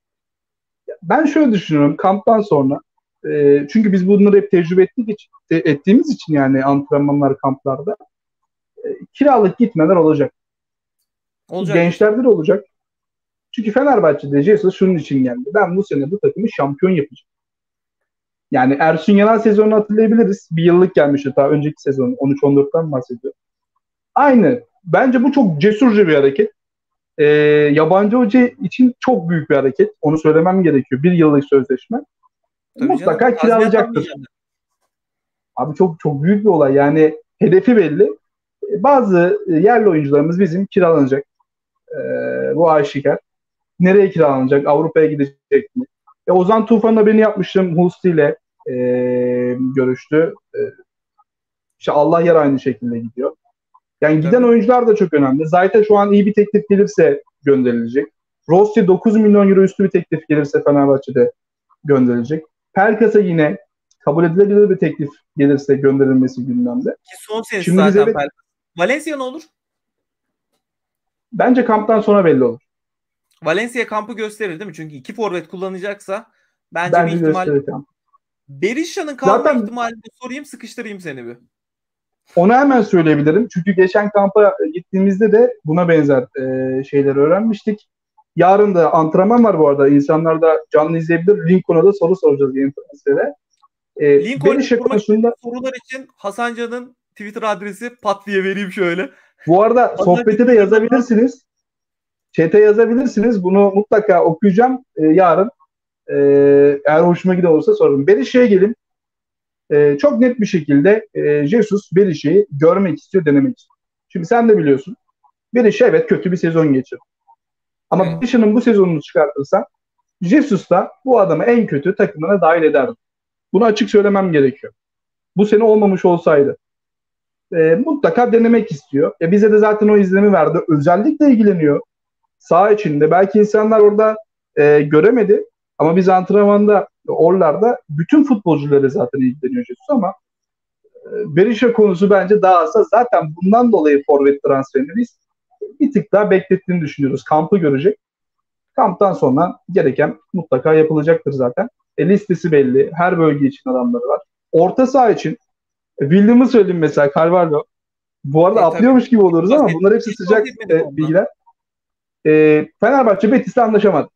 Ben şöyle düşünüyorum kamptan sonra. Çünkü biz bunları hep tecrübe ettiğimiz için yani antrenmanlar, kamplarda kiralık gitmeler olacak. Gençlerde de olacak. Çünkü Fenerbahçe'de Jesus şunun için geldi. Ben bu sene bu takımı şampiyon yapacağım. Yani Ersun Yanal sezonunu hatırlayabiliriz. Bir yıllık gelmişti daha önceki sezon. 13-14'ten bahsediyor. Aynı. Bence bu çok cesurca bir hareket. Yabancı hoca için çok büyük bir hareket. Onu söylemem gerekiyor. Bir yıllık sözleşme. Tabii mutlaka canım, kiralayacaktır. Abi çok çok büyük bir olay. Yani hedefi belli. Bazı yerli oyuncularımız bizim kiralanacak. Bu aşikar. Nereye kiralanacak? Avrupa'ya gidecek mi? Ozan Tufan'la beni yapmıştım. Hulsti ile görüştü. İşte Allah yer aynı şekilde gidiyor. Yani giden oyuncular da çok önemli. Zayt'e şu an iyi bir teklif gelirse gönderilecek. Rossi 9 milyon euro üstü bir teklif gelirse Fenerbahçe'de gönderilecek. Pelkas'a yine kabul edilebilir bir teklif gelirse gönderilmesi gündemde. Ki son senesi zaten Pelkas. Valencia ne olur? Bence kamptan sonra belli olur. Valencia kampı gösterir değil mi? Çünkü iki forvet kullanacaksa bence bir ihtimal. Berisha'nın kalma ihtimalini sorayım, sıkıştırayım seni bir. Onu hemen söyleyebilirim. Çünkü geçen kampa gittiğimizde de buna benzer şeyleri öğrenmiştik. Yarın da antrenman var bu arada. İnsanlar da canlı izleyebilir. Lincoln'a da soru soracağız yeni transfere. Lincoln'a konusunda sorular için Hasan Can'ın Twitter adresi pat diye vereyim şöyle. Bu arada sohbete de yazabilirsiniz. Chat'e yazabilirsiniz. Bunu mutlaka okuyacağım yarın. Eğer hoşuma gider olursa sorarım. Berisha'ya gelin. Çok net bir şekilde Jesus Berisha'yı görmek istiyor, denemek istiyor. Şimdi sen de biliyorsun. Berisha evet kötü bir sezon geçirdi. Ama Berisha'nın bu sezonunu çıkartırsan Jesus da bu adamı en kötü takımına dahil ederdi. Bunu açık söylemem gerekiyor. Bu sene olmamış olsaydı. Mutlaka denemek istiyor. Bize de zaten o izlemi verdi. Özellikle ilgileniyor. Saha içinde. Belki insanlar orada göremedi. Ama biz antrenmanda, oralarda bütün futbolcuları zaten ilgileniyor Jesus ama Berisha konusu bence daha hassas. Zaten bundan dolayı forvet transferini biz bir tık daha beklettiğini düşünüyoruz. Kampı görecek. Kamptan sonra gereken mutlaka yapılacaktır zaten. Listesi belli. Her bölge için adamları var. Orta saha için William'ı söyleyeyim mesela, Carvalho. Bu arada atlıyormuş gibi oluyoruz ama bunlar hepsi sıcak bilgiler. Fenerbahçe Betis'le anlaşamadı.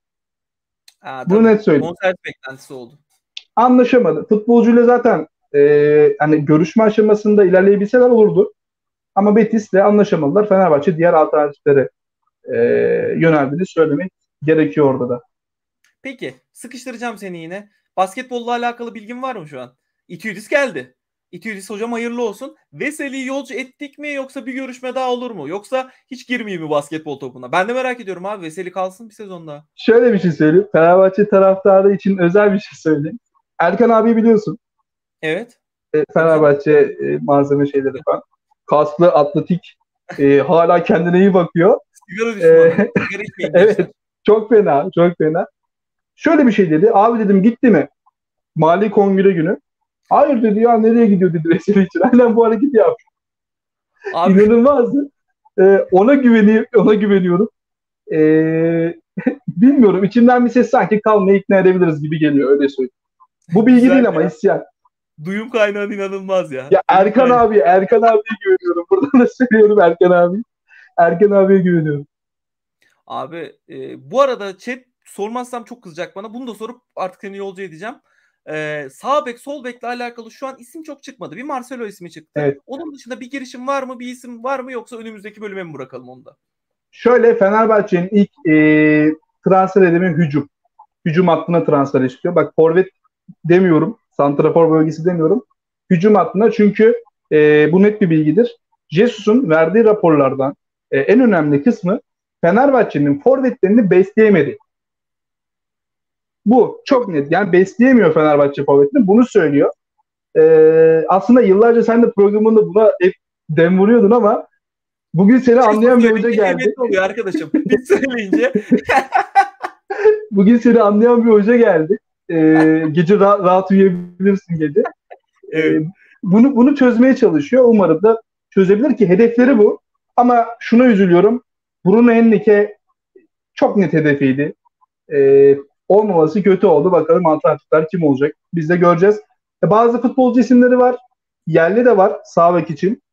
Bunu net söyleyeyim. Bonservis beklentisi oldu. Anlaşamadı. Futbolcuyla zaten hani görüşme aşamasında ilerleyebilseler olurdu. Ama Betis'le anlaşamadılar. Fenerbahçe diğer alternatiflere yöneldiğini söylemek gerekiyor orada da. Peki. Sıkıştıracağım seni yine. Basketbolla alakalı bilgin var mı şu an? Itudis geldi. Itudis hocam hayırlı olsun. Veseli'yi yolcu ettik mi yoksa bir görüşme daha olur mu? Yoksa hiç girmeyeyim mi basketbol topuna? Ben de merak ediyorum abi. Veseli kalsın bir sezon daha. Şöyle bir şey söyleyeyim. Fenerbahçe taraftarı için özel bir şey söyleyeyim. Erkan abi biliyorsun. Evet. Fenerbahçe malzeme şeyleri falan. Kaslı, atletik. Hala kendine iyi bakıyor. Sigara düşmanı. Sigara içmeyin. Evet. Çok fena. Çok fena. Şöyle bir şey dedi. Abi dedim gitti mi? Mali Kongre günü. Hayır dedi ya, nereye gidiyor dedi Veseli için. Aynen bu hareketi yaptı. İnanılmazdı. Ona güveniyorum. Bilmiyorum. İçimden bir ses sanki kalmayı ikna edebiliriz gibi geliyor. Öyle söyleyeyim. Bu bilgi güzel değil ama isyan. Duyum kaynağın inanılmaz ya. Ya Erkan abiye güveniyorum. Buradan da söylüyorum Erkan abiye güveniyorum. Abi bu arada chat sormazsam çok kızacak bana. Bunu da sorup artık seni yolcu edeceğim. Sağ bek sol bekle alakalı şu an isim çok çıkmadı. Bir Marcelo ismi çıktı. Evet. Onun dışında bir girişim var mı? Bir isim var mı? Yoksa önümüzdeki bölüme mi bırakalım onu da? Şöyle, Fenerbahçe'nin ilk transfer edemi hücum. Hücum hattına transfer istiyor. Bak forvet demiyorum. Santrafor bölgesi demiyorum. Hücum hattına, çünkü bu net bir bilgidir. Jesus'un verdiği raporlardan en önemli kısmı Fenerbahçe'nin forvetlerini besleyemedi. Bu çok net. Yani besleyemiyor Fenerbahçe forvetini. Bunu söylüyor. Aslında yıllarca sen de programında buna hep dem vuruyordun ama bugün seni anlayan bir hoca geldi. Oluyor arkadaşım. Hiç söyleyince. Bugün seni anlayan bir hoca geldi. Gece rahat uyuyabilirsin gece. Evet. Bunu çözmeye çalışıyor. Umarım da çözebilir ki hedefleri bu. Ama şuna üzülüyorum. Bruno Henrique çok net hedefiydi. Olmaması kötü oldu. Bakalım alternatifler kim olacak? Biz de göreceğiz. Bazı futbolcu isimleri var. Yerli de var sağ bek için.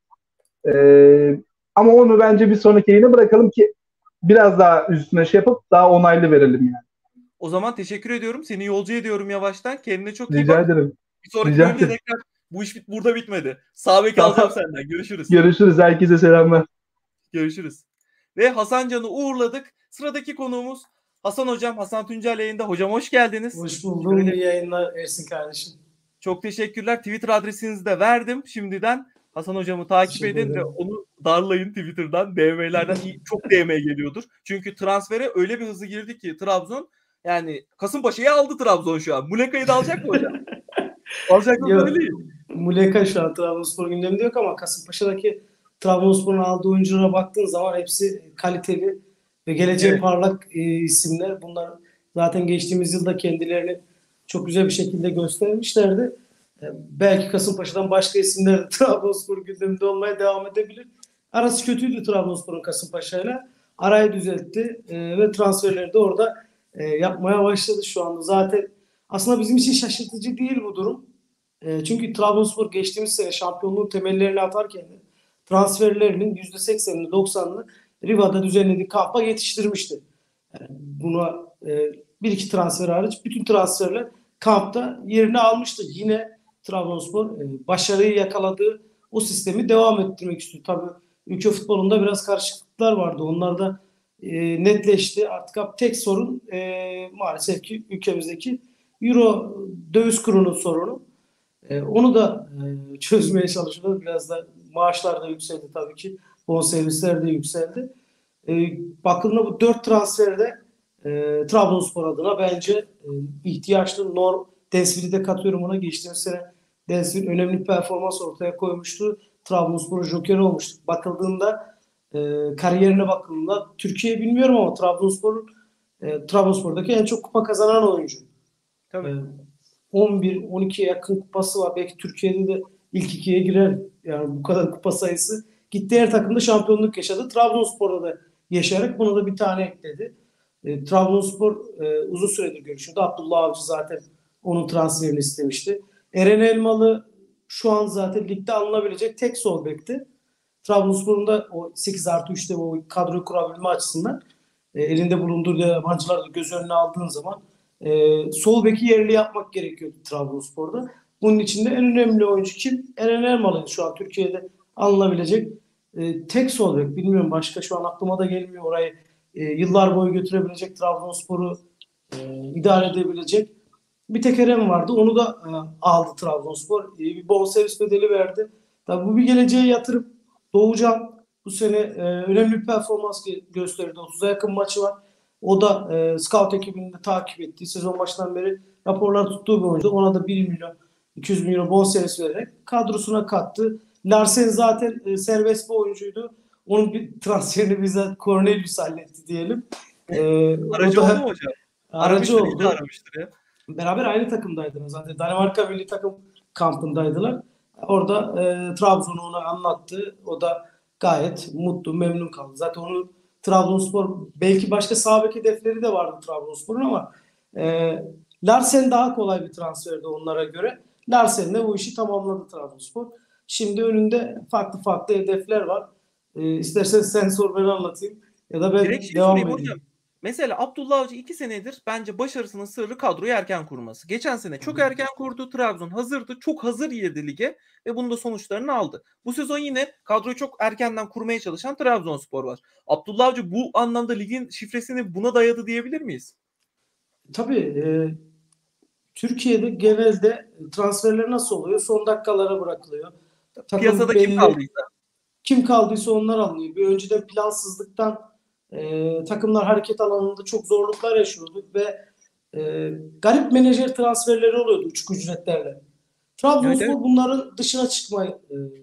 Ama onu bence bir sonraki yayına bırakalım ki biraz daha üstüne şey yapıp daha onaylı verelim yani. O zaman teşekkür ediyorum. Seni yolcu ediyorum yavaştan. Kendine çok iyi Rica bak. ederim. Bir sonraki Rica bölümde ederim. tekrar bu iş burada bitmedi. Sağ beki Tamam. alacağım senden. Görüşürüz. Görüşürüz. Herkese selamlar. Görüşürüz. Ve Hasan Can'ı uğurladık. Sıradaki konuğumuz Hasan Hocam. Hasan Tuncel yayında. Hocam hoş geldiniz. Hoş buldum. İyi yayınlar Ersin kardeşim. Çok teşekkürler. Twitter adresinizi de verdim şimdiden. Hasan Hocam'ı takip edin ve onu darlayın Twitter'dan, DM'lerden. Çok DM geliyordur. Çünkü transfere öyle bir hızlı girdi ki Trabzon, yani Kasımpaşa'yı aldı Trabzon şu an. Muleka'yı da alacak mı hocam? Alacak mı değil? Muleka şu an Trabzonspor gündeminde yok ama Kasımpaşa'daki Trabzonspor'un aldığı oyunculara baktığın zaman hepsi kaliteli ve geleceğe parlak isimler. Bunlar zaten geçtiğimiz yılda kendilerini çok güzel bir şekilde göstermişlerdi. Belki Kasımpaşa'dan başka isimler de Trabzonspor gündeminde olmaya devam edebilir. Arası kötüydü Trabzonspor'un Kasımpaşa'yla. Arayı düzeltti ve transferleri de orada yapmaya başladı şu anda. Zaten aslında bizim için şaşırtıcı değil bu durum. Çünkü Trabzonspor geçtiğimiz sene şampiyonluğun temellerini atarken de transferlerinin %80'ini 90'ını Riva'da düzenlediği kampa yetiştirmişti. Yani buna bir iki transfer hariç bütün transferler kampta yerini almıştı. Yine Trabzonspor başarıyı yakaladığı o sistemi devam ettirmek istiyor. Tabii ülke futbolunda biraz karışıklıklar vardı. Onlar da netleşti. Artık tek sorun maalesef ki ülkemizdeki Euro döviz kurunun sorunu. Onu da çözmeye çalışıyorlar. Biraz da maaşlar da yükseldi tabii ki. Bonservisler de yükseldi. Bakıldığında bu 4 transferde Trabzonspor adına bence ihtiyaçlı. Densville'i de katıyorum ona. Geçtiğimiz sene Densville önemli performans ortaya koymuştu. Trabzonspor'un jokeri olmuştu. Bakıldığında kariyerine bakıldığında Türkiye bilmiyorum ama Trabzonspor'daki en çok kupa kazanan oyuncu. Tabii. 11-12'ye yakın kupası var. Belki Türkiye'de de ilk ikiye girer. Yani bu kadar kupa sayısı. Gittiği her takımda şampiyonluk yaşadı. Trabzonspor'da da yaşayarak buna da bir tane ekledi. Trabzonspor uzun süredir görüşüyordu. Abdullah Avcı zaten onun transferini istemişti. Eren Elmalı şu an zaten ligde alınabilecek tek sol bekti. Trabzonspor'un da o 8+3'te o kadroyu kurabilme açısından elinde bulundurduğu yabancıları da göz önüne aldığın zaman sol beki yerli yapmak gerekiyordu Trabzonspor'da. Bunun içinde en önemli oyuncu kim? Eren Elmalı şu an Türkiye'de alınabilecek tek sol bek. Bilmiyorum, başka şu an aklıma da gelmiyor orayı. Yıllar boyu götürebilecek, Trabzonspor'u idare edebilecek bir tek Eren vardı. Onu da aldı Trabzonspor. Bir bonservis bedeli verdi. Tabii bu bir geleceğe yatırıp Doğucan bu sene önemli bir performans gösterdi. 30'a yakın maçı var. O da scout ekibinin de takip ettiği, sezon başından beri raporlar tuttuğu bir oyuncu. Ona da 1 milyon 200 bin euro bonservis vererek kadrosuna kattı. Larsen zaten serbest bir oyuncuydu. Onun bir transferini bizzat Cornelius halletti diyelim. Aracı oldu mu hocam? Aracı oldu. Aramıştır ya. Beraber aynı takımdaydılar zaten. Danimarka milli takım kampındaydılar. Orada Trabzon'u ona anlattı. O da gayet mutlu, memnun kaldı. Zaten onu Trabzonspor, belki başka sağ bek hedefleri de vardı Trabzonspor'un ama Larsen daha kolay bir transferdi onlara göre. Larsen de bu işi tamamladı Trabzonspor. Şimdi önünde farklı hedefler var. İstersen sen sor, ben anlatayım. Ya da ben direkt devam edeyim. Hocam. Mesela Abdullah Avcı 2 senedir bence başarısının sırrı kadroyu erken kurması. Geçen sene çok erken kurdu. Trabzon hazırdı. Çok hazır girdi lige ve bunun da sonuçlarını aldı. Bu sezon yine kadroyu çok erkenden kurmaya çalışan Trabzonspor var. Abdullah Avcı bu anlamda ligin şifresini buna dayadı diyebilir miyiz? Tabii. Türkiye'de genelde transferler nasıl oluyor? Son dakikalara bırakılıyor. Piyasada belli, kim kaldıysa onlar alınıyor. Bir önceden plansızlıktan takımlar hareket alanında çok zorluklar yaşıyordu ve garip menajer transferleri oluyordu uçuk ücretlerle. Trabzonspor evet. Bunların dışına çıkmayı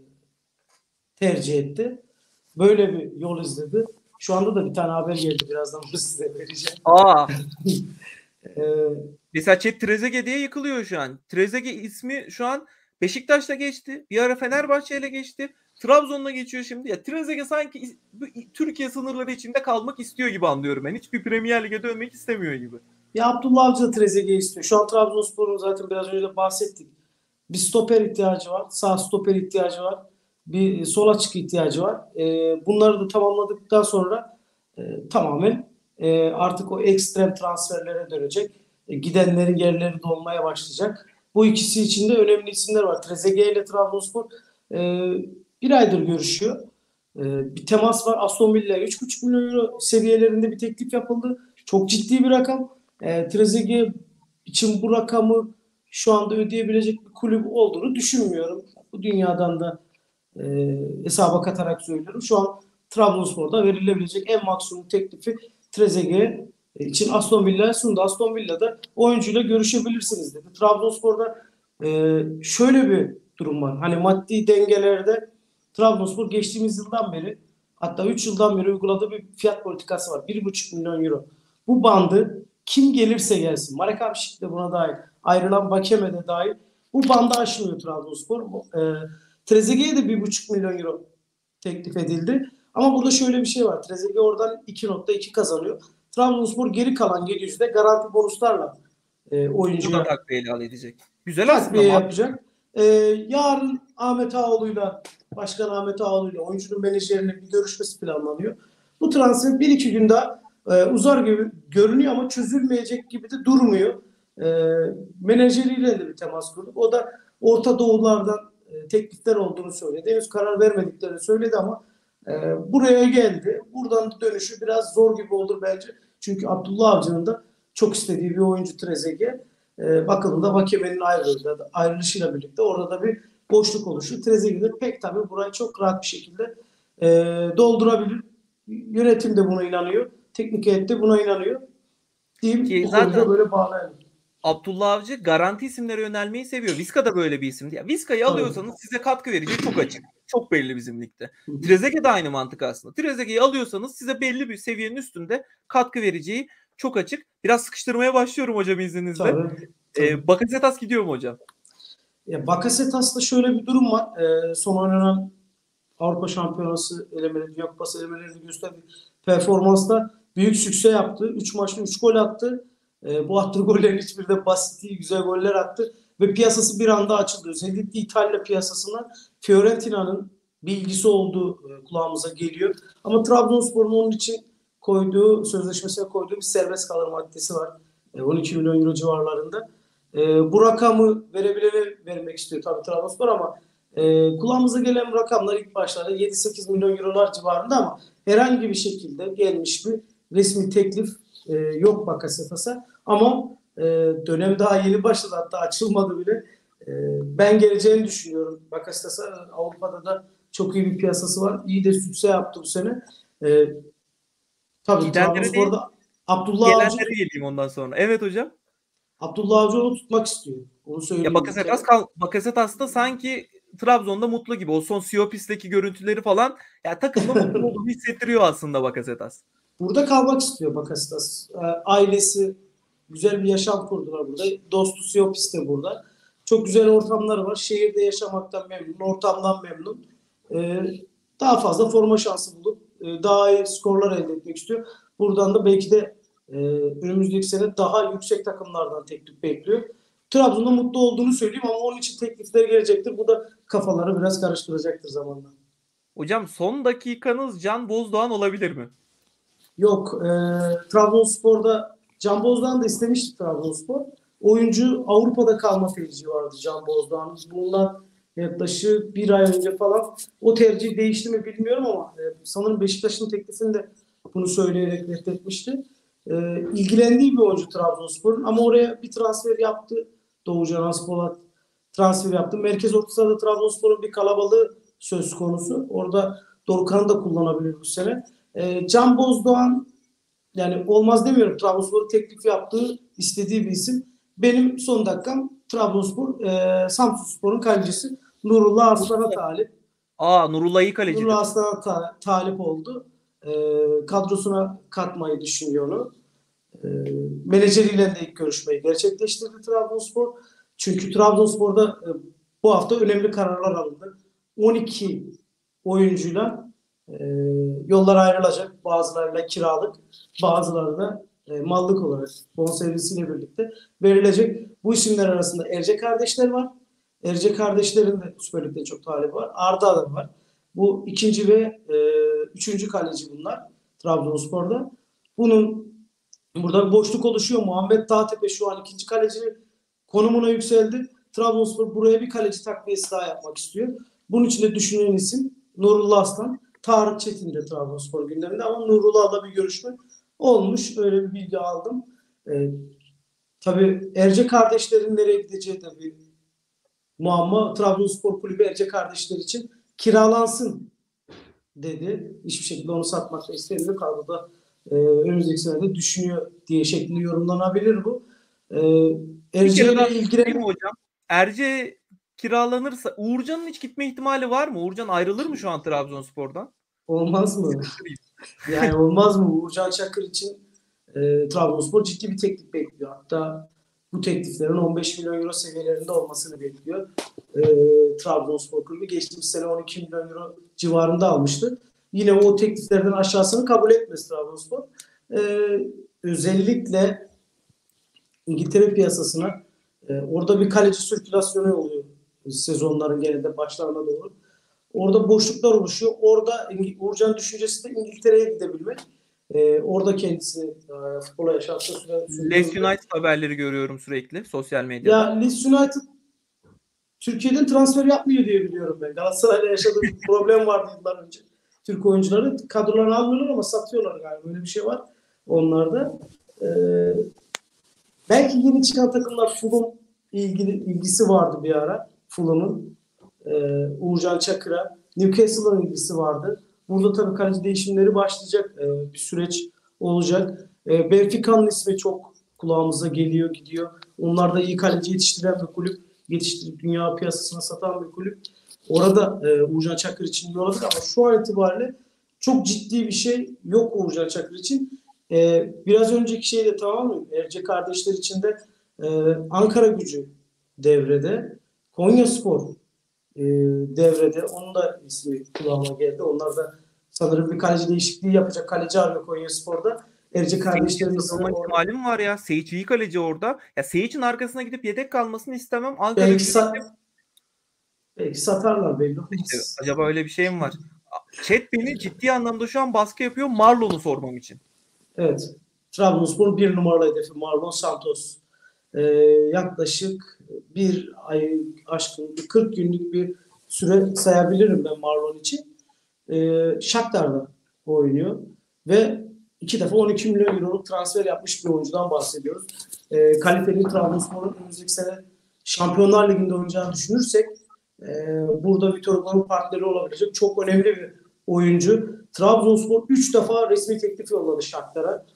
tercih etti. Böyle bir yol izledi. Şu anda da bir tane haber geldi. Birazdan bunu size vereceğim. Mesela Trezeguet diye yıkılıyor şu an. Trezeguet ismi şu an Beşiktaş'ta geçti. Bir ara Fenerbahçe'yle geçti. Trabzon'la geçiyor şimdi. Ya Trezeguet sanki Türkiye sınırları içinde kalmak istiyor gibi anlıyorum ben. Hiçbir Premier Lig'e dönmek istemiyor gibi. Ya Abdullah Avcı da Trezeguet'i istiyor. Şu an Trabzonspor'un zaten biraz önce de bahsettik. Bir stoper ihtiyacı var. Sağ stoper ihtiyacı var. Bir sol açık ihtiyacı var. Bunları da tamamladıktan sonra tamamen artık o ekstrem transferlere dönecek. Gidenlerin yerleri dolmaya başlayacak. Bu ikisi için de önemli isimler var. Trezeguet ile Trabzonspor bir aydır görüşüyor. Bir temas var. Aston Villa'ya 3,5 milyon euro seviyelerinde bir teklif yapıldı. Çok ciddi bir rakam. Trezeguet için bu rakamı şu anda ödeyebilecek bir kulüp olduğunu düşünmüyorum. Bu dünyadan da hesaba katarak söylüyorum. Şu an Trabzonspor'da verilebilecek en maksimum teklifi Trezeguet için Aston Villa'ya sundu. Aston Villa'da oyuncuyla görüşebilirsiniz dedi. Trabzonspor'da şöyle bir durum var. Hani maddi dengelerde Trabzonspor geçtiğimiz yıldan beri, hatta 3 yıldan beri uyguladığı bir fiyat politikası var. 1,5 milyon euro. Bu bandı kim gelirse gelsin. Marek Hamšík de buna dahil. Ayrılan Vakeme de dahil. Bu bandı aşmıyor Trabzonspor. Trezeguet'e de 1,5 milyon euro teklif edildi. Ama burada şöyle bir şey var. Trezeguet oradan 2,2 kazanıyor. Trabzonspor geri kalan 700'de garanti bonuslarla oyuncuya takviye edecek. Güzel takviye yapacak. Yarın Ahmet Ağaoğlu'yla, Başkan Ahmet Ağaoğlu'yla oyuncunun menajerinin bir görüşmesi planlanıyor. Bu transfer 1-2 gün daha uzar gibi görünüyor ama çözülmeyecek gibi de durmuyor. Menajeriyle de bir temas kurduk. O da Orta Doğulardan teklifler olduğunu söyledi. Henüz karar vermediklerini söyledi ama buraya geldi. Buradan dönüşü biraz zor gibi olur bence. Çünkü Abdullah Avcı'nın da çok istediği bir oyuncu Trezeguet. Bakalım da Vakeme'nin ayrılışıyla birlikte orada da bir boşluk oluşuyor. Trezeguet pek tabii burayı çok rahat bir şekilde doldurabilir. Yönetim de buna inanıyor. Teknik heyet de buna inanıyor. Diyeyim, bu konuda böyle bağlayalım. Abdullah Avcı garanti isimlere yönelmeyi seviyor. Vizca da böyle bir isimdi. Ya Vizca'yı alıyorsanız size katkı vereceği çok açık. Çok belli bizim ligde. Trezeguet de aynı mantık aslında. Trezeguet'i alıyorsanız size belli bir seviyenin üstünde katkı vereceği çok açık. Biraz sıkıştırmaya başlıyorum hocam izninizle. Tabii. Bakasetas gidiyor mu hocam? Ya Bakasetas'ta şöyle bir durum var. Son oynanan Avrupa Şampiyonası elemeleri, Dünya Kupası elemelerinde gösterdiği performansla büyük sükse yaptı. 3 maçta 3 gol attı. Bu attığı gollerin hiçbiri de basit değil, güzel goller attı. Ve piyasası bir anda açıldı. Özellikle İtalya piyasasından Fiorentina'nın bilgisi olduğu kulağımıza geliyor. Ama Trabzonspor'un onun için sözleşmesine koyduğu bir serbest kalır maddesi var. 12 milyon euro civarlarında. Bu rakamı vermek istiyor tabii Trabzonspor ama kulağımıza gelen rakamlar ilk başlarda 7-8 milyon eurolar civarında ama herhangi bir şekilde gelmiş bir resmi teklif yok Bakasetas'a. Ama dönem daha yeni başladı, hatta açılmadı bile. Ben geleceğini düşünüyorum Bakasetas'a. Avrupa'da da çok iyi bir piyasası var. İyi de sükse yaptı bu sene. Tabii Trabzonspor'da Abdullah Avcı. Gelenlere geleyim ondan sonra. Evet hocam. Abdullah Avcı onu tutmak istiyor. Onu söyleyeyim. Ya Bakasetas da sanki Trabzon'da mutlu gibi. O son Siopis'teki görüntüleri falan ya takımda mutlu olduğunu hissettiriyor aslında Bakasetas. Burada kalmak istiyor Bakasetas. Ailesi güzel bir yaşam kurdular burada. Dostu Siopis de burada. Çok güzel ortamları var. Şehirde yaşamaktan memnun, ortamdan memnun. Daha fazla forma şansı bulup daha iyi skorlar elde etmek istiyor. Buradan da belki de önümüzdeki sene daha yüksek takımlardan teklif bekliyor. Trabzon'da mutlu olduğunu söyleyeyim ama onun için teklifler gelecektir. Bu da kafaları biraz karıştıracaktır zamanla. Hocam son dakikanız Can Bozdoğan olabilir mi? Yok. Trabzonspor'da Can Bozdoğan da istemişti Trabzonspor. Oyuncu Avrupa'da kalma tercihi vardı Can Bozdoğan'ın. Bundan yaklaşık bir ay önce falan. O tercih değişti mi bilmiyorum ama sanırım Beşiktaş'ın teklifinde bunu söyleyerek reddetmişti. İlgilendiği bir oyuncu Trabzonspor'un ama oraya bir transfer yaptı. Doğucan Aspolat transfer yaptı. Merkez orta sahada Trabzonspor'un bir kalabalığı söz konusu. Orada Dorukhan'ı da kullanabilir bu sene. Can Bozdoğan yani olmaz demiyorum. Trabzonspor'un teklif yaptığı, istediği bir isim. Benim son dakikam Trabzonspor, Samsunspor'un kalecisi Nurullah Aslan'a talip. Nurullah iyi kaleci. Nurullah Aslan'a talip oldu. Kadrosuna katmayı düşünüyor onu. Menajeriyle de ilk görüşmeyi gerçekleştirdi Trabzonspor. Çünkü Trabzonspor'da bu hafta önemli kararlar alındı. 12 oyuncuyla yollar ayrılacak. Bazılarıyla kiralık, bazıları da mallık olarak bonservisiyle birlikte verilecek. Bu isimler arasında Erce kardeşler var. Erce kardeşlerin de Süper Lig'de çok talibi var. Arda da var. Bu ikinci ve üçüncü kaleci bunlar Trabzonspor'da. Burada bir boşluk oluşuyor. Muhammed Dağtepe şu an ikinci kaleci konumuna yükseldi. Trabzonspor buraya bir kaleci takviyesi daha yapmak istiyor. Bunun için de düşünülen isim Nurullah Aslan. Tarık Çetin de Trabzonspor gündeminde ama Nurullah'la bir görüşme olmuş. Öyle bir bilgi aldım. Tabii Erce kardeşlerin nereye gideceği de bir muamma. Trabzonspor Kulübü Erce kardeşler için kiralansın dedi. Hiçbir şekilde onu satmak istemiyor. Kadroda önümüzdeki senede düşünüyor diye şeklinde yorumlanabilir bu. Erce ile ilgili hocam. Erce kiralanırsa Uğurcan'ın hiç gitme ihtimali var mı? Uğurcan ayrılır mı şu an Trabzonspor'dan? Olmaz mı? Yani olmaz mı? Uğurcan Çakır için Trabzonspor ciddi bir teklif bekliyor. Hatta bu tekliflerin 15 milyon euro seviyelerinde olmasını bekliyor. Trabzonspor Kulübü geçtiğimiz sene 12 milyon euro civarında almıştı. Yine o tekliflerden aşağısını kabul etmez Trabzonspor. Özellikle İngiltere piyasasına orada bir kaleci sirkülasyonu oluyor sezonların genelinde başlarına doğru. Orada boşluklar oluşuyor. Orada Uğurcan düşüncesi de İngiltere'ye gidebilmek. Orada kendisini futbola yaşattığı süre. Leeds United haberleri görüyorum sürekli sosyal medyada. Ya Leeds United Türkiye'den transfer yapmıyor diye biliyorum ben. Galatasaray'la yaşadığı bir problem vardı yıllar önce. Türk oyuncuları kadrolarını almıyorlar ama satıyorlar galiba. Böyle bir şey var onlarda. Belki yeni çıkan takımlar Fulham ilgisi vardı bir ara. Fulham'ın Uğurcan Çakır'a. Newcastle'ın ilgisi vardı. Burada tabii kaleci değişimleri başlayacak. Bir süreç olacak. Benfica'nın ismi çok kulağımıza geliyor, gidiyor. Onlar da iyi kaleci yetiştiren bir kulüp. Yetiştirip dünya piyasasına satan bir kulüp. Orada Uğurcan Çakır için yolladık ama şu an itibariyle çok ciddi bir şey yok Uğurcan Çakır için. Biraz önceki şey de tamam mı? Erce kardeşler için de Ankara Gücü devrede. Konyaspor devrede. Onun da ismi kulağıma geldi. Onlar da sanırım bir kaleci değişikliği yapacak. Kaleci arıyor Konyaspor'da. Erce kardeşlerin ihtimalim var ya. Seyic iyi kaleci orada. Ya Seyic'in arkasına gidip yedek kalmasını istemem. Ankara belki satarlar belli olmaz. İşte, acaba öyle bir şey mi var? Chat beni ciddi anlamda şu an baskı yapıyor Marlon'u sormam için. Evet. Trabzonspor'un bir numaralı hedefi Marlon Santos. Yaklaşık bir ay aşkın 40 günlük bir süre sayabilirim ben Marlon için. Shakhtar'da oynuyor ve 2 defa 12 milyon euroluk transfer yapmış bir oyuncudan bahsediyoruz. Kaliteli Trabzonspor'un önümüzdeki sene Şampiyonlar Ligi'nde oynayacağını düşünürsek burada Vitor Hugo'nun partneri olabilecek çok önemli bir oyuncu. Trabzonspor 3 defa resmi teklif yolladı Shakhtar'a.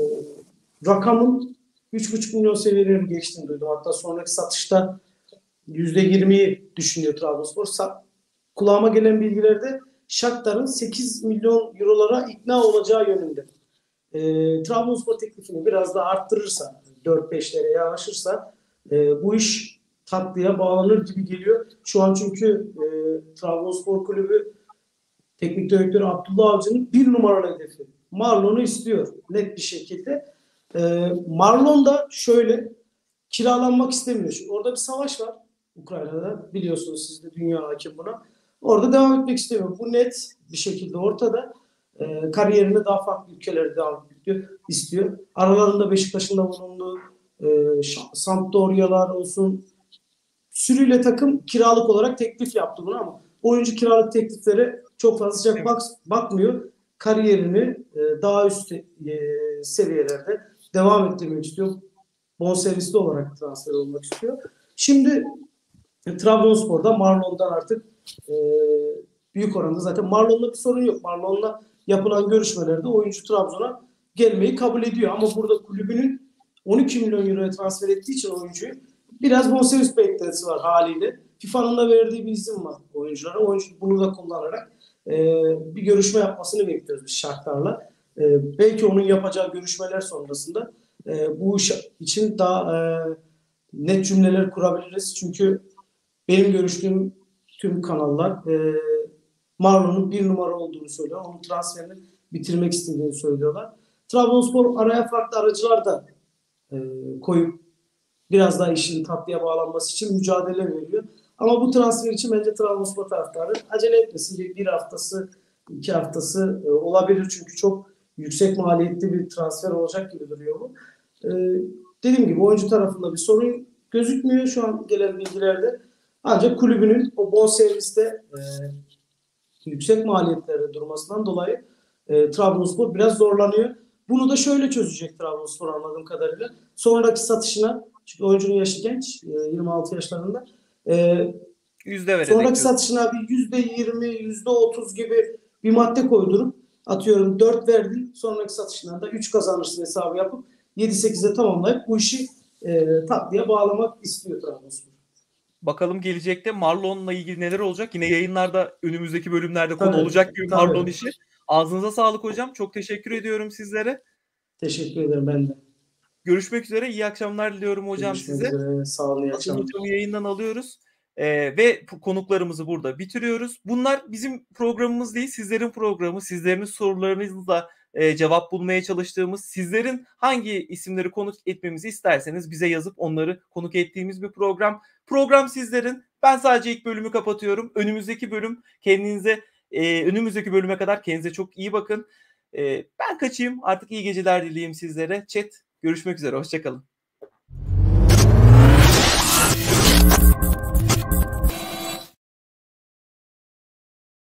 Rakamın 3,5 milyon seviyelerini geçtiğini duydum. Hatta sonraki satışta %20'yi düşünüyor Trabzonspor. Kulağıma gelen bilgilerde Shakhtar'ın 8 milyon eurolara ikna olacağı yönünde. Trabzonspor teklifini biraz daha arttırırsa, 4-5'lere yanaşırsa bu iş tatlıya bağlanır gibi geliyor. Şu an çünkü Trabzonspor Kulübü Teknik Direktörü Abdullah Avcı'nın bir numaralı hedefi. Marlon'u istiyor net bir şekilde. Marlon da şöyle kiralanmak istemiyor. Orada bir savaş var Ukrayna'da. Biliyorsunuz siz de dünya hakim buna. Orada devam etmek istemiyor. Bu net bir şekilde ortada. Kariyerini daha farklı ülkelerde devam etmek istiyor. Aralarında Beşiktaş'ın da bulunduğu Sampdoria'lar olsun. Sürüyle takım kiralık olarak teklif yaptı bunu ama oyuncu kiralık tekliflere çok fazla sıcak bakmıyor. Kariyerini daha üst seviyelerde devam ettirmek istiyor. Bonservisli olarak transfer olmak istiyor. Şimdi Trabzonspor'da Marlon'dan artık büyük oranda zaten Marlon'la bir sorun yok. Marlon'la yapılan görüşmelerde oyuncu Trabzon'a gelmeyi kabul ediyor. Ama burada kulübünün 12 milyon euroya transfer ettiği için oyuncuyu biraz bonservis beklentisi var haliyle. FIFA'nın da verdiği bir izin var oyunculara. Oyuncu bunu da kullanarak bir görüşme yapmasını bekliyoruz biz Shakhtar'la. Belki onun yapacağı görüşmeler sonrasında bu iş için daha net cümleler kurabiliriz. Çünkü benim görüştüğüm tüm kanallar Marlon'un 1 numara olduğunu söylüyor. Onun transferini bitirmek istediğini söylüyorlar. Trabzonspor araya farklı aracılar da koyup biraz daha işin tatlıya bağlanması için mücadele veriyor. Ama bu transfer için bence Trabzonspor taraftarı acele etmesin. Bir haftası, 2 haftası olabilir. Çünkü çok yüksek maliyetli bir transfer olacak gibi duruyor bu. Dediğim gibi oyuncu tarafında bir sorun gözükmüyor şu an gelen bilgilerde. Ancak kulübünün o bonserviste yüksek maliyetlerde durmasından dolayı Trabzonspor biraz zorlanıyor. Bunu da şöyle çözecek Trabzonspor anladığım kadarıyla. Sonraki satışına, çünkü oyuncunun yaşı genç, 26 yaşlarında. Sonraki satışına bir %20, %30 gibi bir madde koydurup atıyorum 4 verdin. Sonraki satışına da 3 kazanırsın hesabı yapıp 7-8'e tamamlayıp bu işi tatlıya bağlamak istiyor Trabzonspor. Bakalım gelecekte Marlon'la ilgili neler olacak? Yine yayınlarda önümüzdeki bölümlerde konu olacak gibi Marlon işi. Ağzınıza sağlık hocam. Çok teşekkür ediyorum sizlere. Teşekkür ederim ben de. Görüşmek üzere. İyi akşamlar diliyorum hocam size. Görüşmek üzere. Sağ olun. İyi akşamlar. Hocamı yayından alıyoruz. Ve konuklarımızı burada bitiriyoruz. Bunlar bizim programımız değil, sizlerin programı. Sizlerin sorularınızla cevap bulmaya çalıştığımız, sizlerin hangi isimleri konuk etmemizi isterseniz bize yazıp onları konuk ettiğimiz bir program. Program sizlerin. Ben sadece ilk bölümü kapatıyorum. Önümüzdeki bölüme kadar kendinize çok iyi bakın. Ben kaçayım. Artık iyi geceler dileyeyim sizlere. Chat, görüşmek üzere. Hoşça kalın.